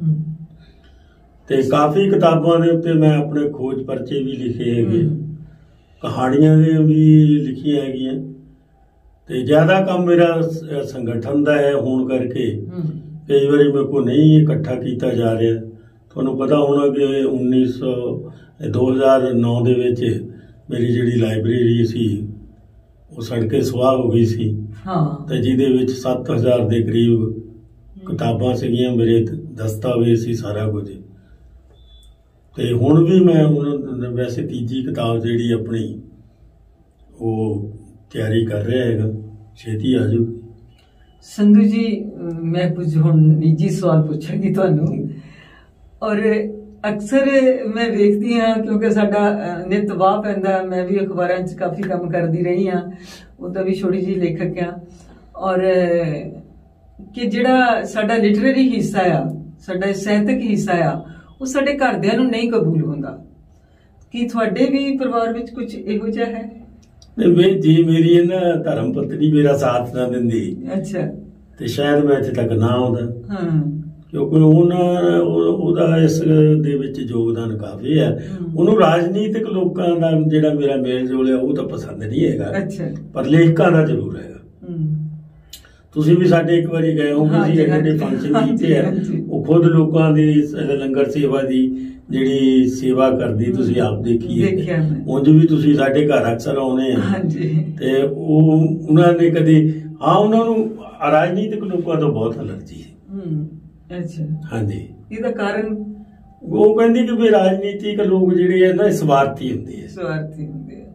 ਤੇ ਕਾਫੀ ਕਿਤਾਬਾਂ ਦੇ ਉੱਤੇ ਮੈਂ ਆਪਣੇ ਖੋਜ ਪਰਚੇ ਵੀ ਲਿਖੇ ਹੈਗੇ, ਕਹਾਣੀਆਂ ਦੇ ਵੀ ਲਿਖੀਆਂ ਹੈਗੀਆਂ। ਤੇ ਜ਼ਿਆਦਾ ਕੰਮ ਮੇਰਾ ਸ- ਸੰਗਠਨ ਦਾ ਹੈ ਹੋਣ ਕਰਕੇ ਕਈ ਵਾਰੀ ਮੇਰੇ ਕੋਲ ਨਹੀਂ ਇਕੱਠਾ ਕੀਤਾ ਜਾ ਰਿਹਾ। ਤੁਹਾਨੂੰ ਪਤਾ ਹੋਣਾ ਕਿ ਉੱਨੀ ਸੌ ਦੋ ਹਜ਼ਾਰ ਨੌ ਦੇ ਵਿੱਚ ਮੇਰੀ ਜਿਹੜੀ ਲਾਇਬ੍ਰੇਰੀ ਸੀ ਉਹ ਸੜ ਕੇ ਸੁਆਹ ਹੋ ਗਈ ਸੀ। ਹਾਂ। ਤੇ ਜਿਹਦੇ ਵਿੱਚ ਸੱਤ ਹਜ਼ਾਰ ਦੇ ਕਰੀਬ ਕਿਤਾਬਾਂ ਸੀਗੀਆਂ, ਮੇਰੇ ਦਸਤਾਵੇਜ਼ ਸੀ, ਸਾਰਾ ਕੁਝ। ਤੇ ਹੁਣ ਵੀ ਮੈਂ ਹੁਣ ਵੈਸੇ ਤੀਜੀ ਕਿਤਾਬ ਜਿਹੜੀ ਆਪਣੀ ਉਹ ਤਿਆਰੀ ਕਰ ਰਿਹਾ ਹੈਗਾ, ਛੇਤੀ ਆ ਜਾਊ। ਸੰਧੂ ਜੀ, ਮੈਂ ਕੁਝ ਹੁਣ ਨਿੱਜੀ ਸਵਾਲ ਪੁੱਛਾਂਗੀ ਤੁਹਾਨੂੰ। ਔਰ ਅਕਸਰ ਮੈਂ ਵੇਖਦੀ ਹਾਂ, ਕਿਉਂਕਿ ਸਾਡਾ ਅ, ਨਿੱਤ ਵਾਹ ਪੈਂਦਾ, ਮੈਂ ਵੀ ਅਖਬਾਰਾਂ 'ਚ ਕਾਫੀ ਕੰਮ ਕਰਦੀ ਰਹੀ ਹਾਂ, ਉਹਦਾ ਵੀ ਛੋਟੀ ਜਿਹੀ ਲੇਖਕ ਆ। ਔਰ ਕਿ ਜਿਹੜਾ ਸਾਡਾ ਲਿਟਰੇਰੀ ਹਿੱਸਾ ਆ, ਸਾਡਾ ਸਾਹਿਤਕ ਹਿੱਸਾ ਆ, ਉਹ ਸਾਡੇ ਘਰਦਿਆਂ ਨੂੰ ਨਹੀਂ ਕਬੂਲ ਹੁੰਦਾ। ਕੀ ਤੁਹਾਡੇ ਵੀ ਪਰਿਵਾਰ ਵਿੱਚ ਕੁਝ ਇਹੋ ਜਿਹਾ ਹੈ? ਨਹੀਂ, ਜੇ ਮੇਰੀ ਨਾ ਧਰਮ ਪਤਨੀ ਮੇਰਾ ਸਾਥ ਨਾ ਦਿੰਦੀ ਅੱਛਾ। ਤੇ ਸ਼ਾਇਦ ਮੈਂ ਇੱਥੇ ਤੱਕ ਨਾ ਆਉਂਦਾ, ਹਾਂ। ਕਿਉਂਕਿ ਉਹਨਾਂ ਉਹ- ਉਹਦਾ ਇਸ ਦੇ ਵਿੱਚ ਯੋਗਦਾਨ ਕਾਫੀ ਹੈ। ਉਹਨੂੰ ਰਾਜਨੀਤਿਕ ਲੋਕਾਂ ਦਾ ਜਿਹੜਾ ਮੇਰਾ ਮੇਲ ਜੋਲ ਹੈ ਉਹ ਤਾਂ ਪਸੰਦ ਨਹੀਂ ਹੈਗਾ, ਅੱਛਾ। ਪਰ ਲੇਖਕਾਂ ਦਾ ਜ਼ਰੂਰ ਹੈਗਾ। ਤੁਸੀਂ ਵੀ ਸਾਡੇ ਇੱਕ ਵਾਰੀ ਗਏ ਹੋ, ਹਾਂਜੀ, ਜਿਹੜੇ ਹਾਂਜੀ, ਫੰਕਸ਼ਨ ਹਾਂਜੀ, ਕੀਤੇ ਆ, ਹਾਂਜੀ। ਉਹ ਖੁਦ ਲੋਕਾਂ ਦੀ ਸ- ਲੰਗਰ ਸੇਵਾ ਦੀ ਜਿਹੜੀ ਸੇਵਾ ਕਰਦੀ ਤੁਸੀਂ ਆਪ ਦੇਖੀ ਹੈ। ਦੇਖਿਆ ਮੈਂ। ਉਂਝ ਵੀ ਤੁਸੀਂ ਸਾਡੇ ਘਰ ਅਕਸਰ ਆਉਣੇ ਆ। ਹਾਂਜੀ। ਤੇ ਉਹ ਉਹਨਾਂ ਨੇ ਕਦੇ, ਹਾਂ, ਉਹਨਾਂ ਨੂੰ ਰਾਜਨੀਤਿਕ ਲੋਕਾਂ ਤੋਂ ਬਹੁਤ ਐਲਰਜੀ ਹੈ। ਹਮ, ਅੱਛਾ। ਹਾਂਜੀ। ਇਹਦਾ ਕਾਰਨ ਉਹ ਕਹਿੰਦੀ ਕਿ ਵੀ ਰਾਜਨੀਤਿਕ ਲੋਕ ਜਿਹੜੇ ਆ ਨਾ ਸਵਾਰਥੀ ਹੁੰਦੇ ਆ। ਸਵਾਰਥੀ ਹੁੰਦੇ ਆ।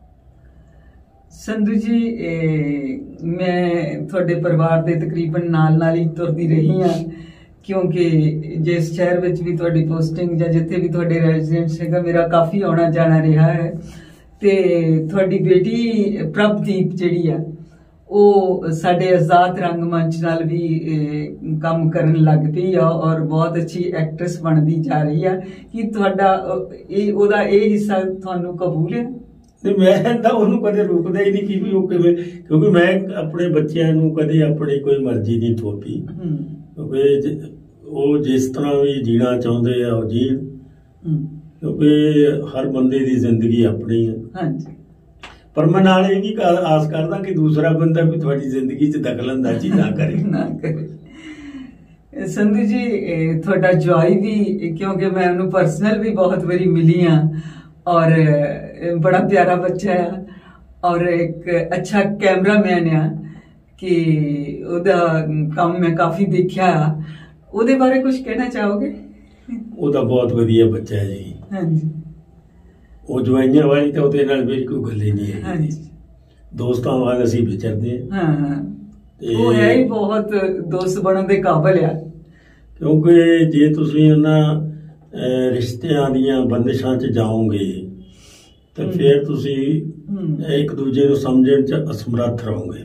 ਸੰਧੂ ਜੀ, ਇਹ ਮੈਂ ਤੁਹਾਡੇ ਪਰਿਵਾਰ ਦੇ ਤਕਰੀਬਨ ਨਾਲ ਨਾਲ ਹੀ ਤੁਰਦੀ ਰਹੀ ਹਾਂ, ਕਿਉਂਕਿ ਜਿਸ ਸ਼ਹਿਰ ਵਿੱਚ ਵੀ ਤੁਹਾਡੀ ਪੋਸਟਿੰਗ ਜਾਂ ਜਿੱਥੇ ਵੀ ਤੁਹਾਡੇ ਰੈਜ਼ੀਡੈਂਸ ਹੈਗਾ, ਮੇਰਾ ਕਾਫੀ ਆਉਣਾ ਜਾਣਾ ਰਿਹਾ ਹੈ। ਤੇ ਤੁਹਾਡੀ ਬੇਟੀ ਪ੍ਰਭਦੀਪ ਜਿਹੜੀ ਆ, ਉਹ ਸਾਡੇ ਆਜ਼ਾਦ ਰੰਗਮੰਚ ਨਾਲ ਵੀ ਅਹ, ਕੰਮ ਕਰਨ ਲੱਗ ਪਈ ਆ ਔਰ ਬਹੁਤ ਅੱਛੀ ਐਕਟਰੈਸ ਬਣਦੀ ਜਾ ਰਹੀ ਆ। ਕੀ ਤੁਹਾਡਾ ਅਹ, ਇਹ ਉਹਦਾ ਇਹ ਹਿੱਸਾ ਤੁਹਾਨੂੰ ਕਬੂਲ ਹੈ? ਤੇ ਮੈਂ ਤਾਂ ਉਹਨੂੰ ਕਦੇ ਰੋਕਦਾ ਹੀ ਨਹੀਂ ਕਿ ਵੀ ਉਹ ਕਿਵੇਂ, ਕਿਉਂਕਿ ਮੈਂ ਆਪਣੇ ਬੱਚਿਆਂ ਨੂੰ ਕਦੇ ਆਪਣੀ ਕੋਈ ਮਰਜ਼ੀ ਨਹੀਂ ਥੋਪੀ। ਕਿਉਂਕਿ ਜ- ਉਹ ਜਿਸ ਤਰ੍ਹਾਂ ਵੀ ਜੀਣਾ ਚਾਹੁੰਦੇ ਆ ਉਹ ਜੀਣ, ਕਿਉਂਕਿ ਹਰ ਬੰਦੇ ਦੀ ਜ਼ਿੰਦਗੀ ਆਪਣੀ ਹੈ। ਹਾਂਜੀ। ਪਰ ਮੈਂ ਨਾਲ ਇਹ ਵੀ ਕ- ਆਸ ਕਰਦਾ ਕਿ ਦੂਸਰਾ ਬੰਦਾ ਵੀ ਤੁਹਾਡੀ ਜ਼ਿੰਦਗੀ 'ਚ ਦਖਲਅੰਦਾਜ਼ੀ ਨਾ ਕਰੇ। ਨਾ ਕਰੇ। ਸੰਧੂ ਜੀ, ਇਹ ਤੁਹਾਡਾ ਜਵਾਈ ਵੀ, ਕਿਉਂਕਿ ਮੈਂ ਉਹਨੂੰ ਪਰਸਨਲ ਵੀ ਬਹੁਤ ਵਾਰੀ ਮਿਲੀ ਆ, ਔਰ ਇਹ ਬੜਾ ਪਿਆਰਾ ਬੱਚਾ ਆ ਔਰ ਇੱਕ ਅੱਛਾ ਕੈਮਰਾਮੈਨ ਆ, ਕਿ ਉਹਦਾ ਕੰਮ ਮੈਂ ਕਾਫੀ ਦੇਖਿਆ ਆ। ਉਹਦੇ ਬਾਰੇ ਕੁਝ ਕਹਿਣਾ ਚਾਹੋਗੇ? ਉਹ ਤਾਂ ਬਹੁਤ ਵਧੀਆ ਬੱਚਾ ਹੈ ਜੀ। ਹਾਂਜੀ। ਉਹ ਜਵਾਈਆਂ ਵਾਲੀ ਤਾਂ ਉਹਦੇ ਨਾਲ ਮੇਰੀ ਕੋਈ ਗੱਲ ਹੀ ਨਹੀਂ ਹੈ। ਹਾਂਜੀ। ਦੋਸਤਾਂ ਵਾਂਗ ਅਸੀਂ ਵਿਚਰਦੇ ਹਾਂ। ਹਾਂ। ਤੇ ਉਹ ਹੈ ਹੀ ਬਹੁਤ ਦੋਸਤ ਬਣਨ ਦੇ ਕਾਬਿਲ ਆ। ਕਿਉਂਕਿ ਜੇ ਤੁਸੀਂ ਉਹਨਾਂ ਅਹ, ਰਿਸ਼ਤਿਆਂ ਦੀਆਂ ਬੰਦਿਸ਼ਾਂ 'ਚ ਜਾਓਗੇ ਤਾਂ ਫਿਰ ਤੁਸੀਂ ਇੱਕ ਦੂਜੇ ਨੂੰ ਸਮਝਣ 'ਚ ਅਸਮਰੱਥ ਰਹੋਗੇ।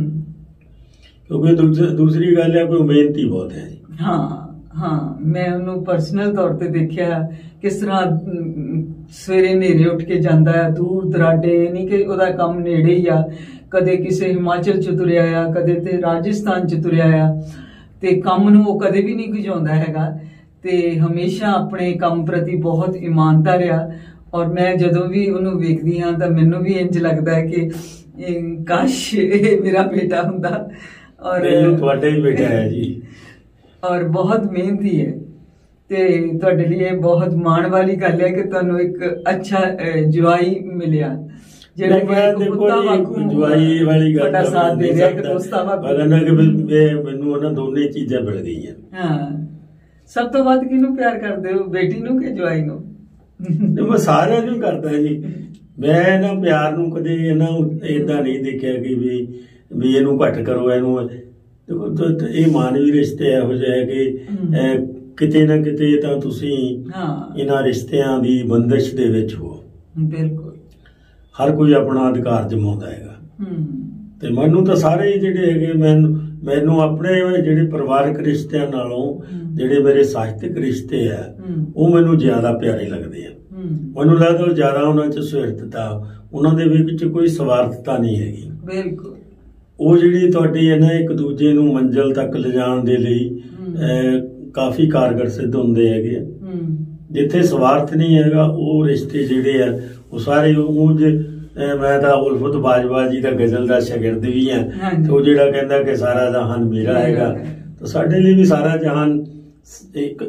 ਕਿਉਂਕਿ ਦੂਜ- ਦੂਸਰੀ ਗੱਲ ਹੈ, ਕੋਈ ਮਿਹਨਤੀ ਬਹੁਤ ਹੈ ਜੀ। ਹਾਂ ਹਾਂ, ਮੈਂ ਉਹਨੂੰ ਪਰਸਨਲ ਤੌਰ ਤੇ ਦੇਖਿਆ ਕਿਸ ਤਰ੍ਹਾਂ ਅਮ, ਸਵੇਰੇ ਹਨੇਰੇ ਉੱਠ ਕੇ ਜਾਂਦਾ ਹੈ ਦੂਰ ਦਰਾਡੇ, ਨਹੀਂ ਕਿ ਉਹਦਾ ਕੰਮ ਨੇੜੇ ਹੀ ਆ। ਕਦੇ ਕਿਸੇ ਹਿਮਾਚਲ ਚ ਤੁਰਿਆ ਆ, ਕਦੇ ਤੇ ਰਾਜਸਥਾਨ ਚ ਤੁਰਿਆ ਆ, ਤੇ ਕੰਮ ਨੂੰ ਉਹ ਕਦੇ ਵੀ ਨਹੀਂ ਗੁਜਾਉਂਦਾ ਹੈਗਾ, ਤੇ ਹਮੇਸ਼ਾ ਆਪਣੇ ਕੰਮ ਪ੍ਰਤੀ ਬਹੁਤ ਇਮਾਨਦਾਰ ਆ। ਔਰ ਮੈਂ ਜਦੋਂ ਵੀ ਉਹਨੂੰ ਵੇਖਦੀ ਹਾਂ ਤਾਂ ਮੈਨੂੰ ਵੀ ਇੰਜ ਲੱਗਦਾ ਹੈ ਕਿ ਇਹ ਕਾਸ਼ ਇਹ ਮੇਰਾ ਬੇਟਾ ਹੁੰਦਾ। ਔਰ ਤੁਹਾਡਾ ਹੀ ਬੇਟਾ ਹੈ ਜੀ। ਔਰ ਬਹੁਤ ਮਿਹਨਤੀ ਹੈ, ਤੇ ਤੁਹਾਡੇ ਲਈ ਇਹ ਬਹੁਤ ਮਾਣ ਵਾਲੀ ਗੱਲ ਹੈ ਕਿ ਤੁਹਾਨੂੰ ਇੱਕ ਅੱਛਾ ਅਹ, ਜਵਾਈ ਮਿਲਿਆ ਜਿਹੜਾ ਕਿ ਇੱਕ ਪੁੱਤਾਂ ਵਾਂਗੂ ਜਵਾਈ ਵਾਲੀ ਗੱਲ ਤੁਹਾਡਾ ਸਾਥ ਦੇ ਰਿਹਾ, ਕਿ ਦੋਸਤਾਂ ਵਾਂਗੂ। ਕਿ ਮੈਂ- ਮੈਨੂੰ ਉਹਨਾਂ ਦੋਨੇ ਚੀਜ਼ਾਂ ਮਿਲ ਗਈਆਂ। ਹਾਂ। ਸਭ ਤੋਂ ਵੱਧ ਕਿਹਨੂੰ ਪਿਆਰ ਕਰਦੇ ਹੋ, ਬੇਟੀ ਨੂੰ ਕਿ ਜਵਾਈ ਨੂੰ? ਮੈਂ ਸਾਰਿਆਂ ਨੂੰ ਕਰਦਾ ਜੀ। ਮੈਂ ਇਹਨਾਂ ਪਿਆਰ ਨੂੰ ਕਦੇ ਇਹਨਾਂ ਏਦਾਂ ਨਹੀਂ ਦੇਖਿਆ ਕਿ ਵੀ ਵੀ ਇਹਨੂੰ ਘੱਟ ਕਰੋ, ਇਹਨੂੰ ਦੇਖੋ। ਤ- ਇਹ ਮਾਨਵੀ ਰਿਸ਼ਤੇ ਇਹੋ ਜਿਹੇ ਹੈ ਕਿ ਅਹ, ਕਿਤੇ ਨਾ ਕਿਤੇ ਤਾਂ ਤੁਸੀਂ ਹਾਂ, ਇਹਨਾਂ ਰਿਸ਼ਤਿਆਂ ਦੀ ਬੰਦਿਸ਼ ਦੇ ਵਿੱਚ ਹੋ। ਬਿਲਕੁਲ। ਹਰ ਕੋਈ ਆਪਣਾ ਅਧਿਕਾਰ ਜਮਾਉਂਦਾ ਹੈਗਾ, ਹਮ ਤੇ ਮੈਨੂੰ ਤਾਂ ਸਾਰੇ ਹੀ ਜਿਹੜੇ ਹੈਗੇ, ਮੈਨੂੰ ਮੈਨੂੰ ਆਪਣੇ ਜਿਹੜੇ ਪਰਿਵਾਰਕ ਰਿਸ਼ਤਿਆਂ ਨਾਲੋਂ ਜਿਹੜੇ ਮੇਰੇ ਸਾਹਿਤਕ ਰਿਸ਼ਤੇ ਆ ਹਮ ਉਹ ਮੈਨੂੰ ਜ਼ਿਆਦਾ ਪਿਆਰੇ ਲੱਗਦੇ ਆ। ਮੈਨੂੰ ਲੱਗਦਾ ਉਹ ਜ਼ਿਆਦਾ ਉਹਨਾਂ 'ਚ ਸੁਹਿਰਦਤਾ, ਉਹਨਾਂ ਦੇ ਵਿੱਚ ਕੋਈ ਸਵਾਰਥਤਾ ਨਹੀਂ ਹੈਗੀ। ਬਿਲਕੁਲ। ਉਹ ਜਿਹੜੀ ਤੁਹਾਡੀ ਹੈ ਨਾ ਇੱਕ ਦੂਜੇ ਨੂੰ ਮੰਜ਼ਿਲ ਤੱਕ ਲਿਜਾਣ ਦੇ ਲਈ ਕਾਫੀ ਕਾਰਗਰ ਸਿੱਧ ਹੁੰਦੇ ਹੈਗੇ ਆ। ਜਿੱਥੇ ਸਵਾਰਥ ਨਹੀਂ ਹੈਗਾ ਉਹ ਰਿਸ਼ਤੇ ਜਿਹੜੇ ਆ ਉਹ ਸਾਰੇ ਉਹ ਜੇ ਮੈਂ ਤਾਂ ਉਲਫਤ ਬਾਜਵਾ ਜੀ ਦਾ ਗਜ਼ਲ ਦਾ ਸ਼ਾਗਿਰਦ ਵੀ ਹਾਂ, ਤੇ ਉਹ ਜਿਹੜਾ ਕਹਿੰਦਾ ਕਿ ਸਾਰਾ ਜਹਾਨ ਮੇਰਾ ਹੈਗਾ, ਤਾਂ ਸਾਡੇ ਲਈ ਵੀ ਸਾਰਾ ਜਹਾਨ ਇੱਕ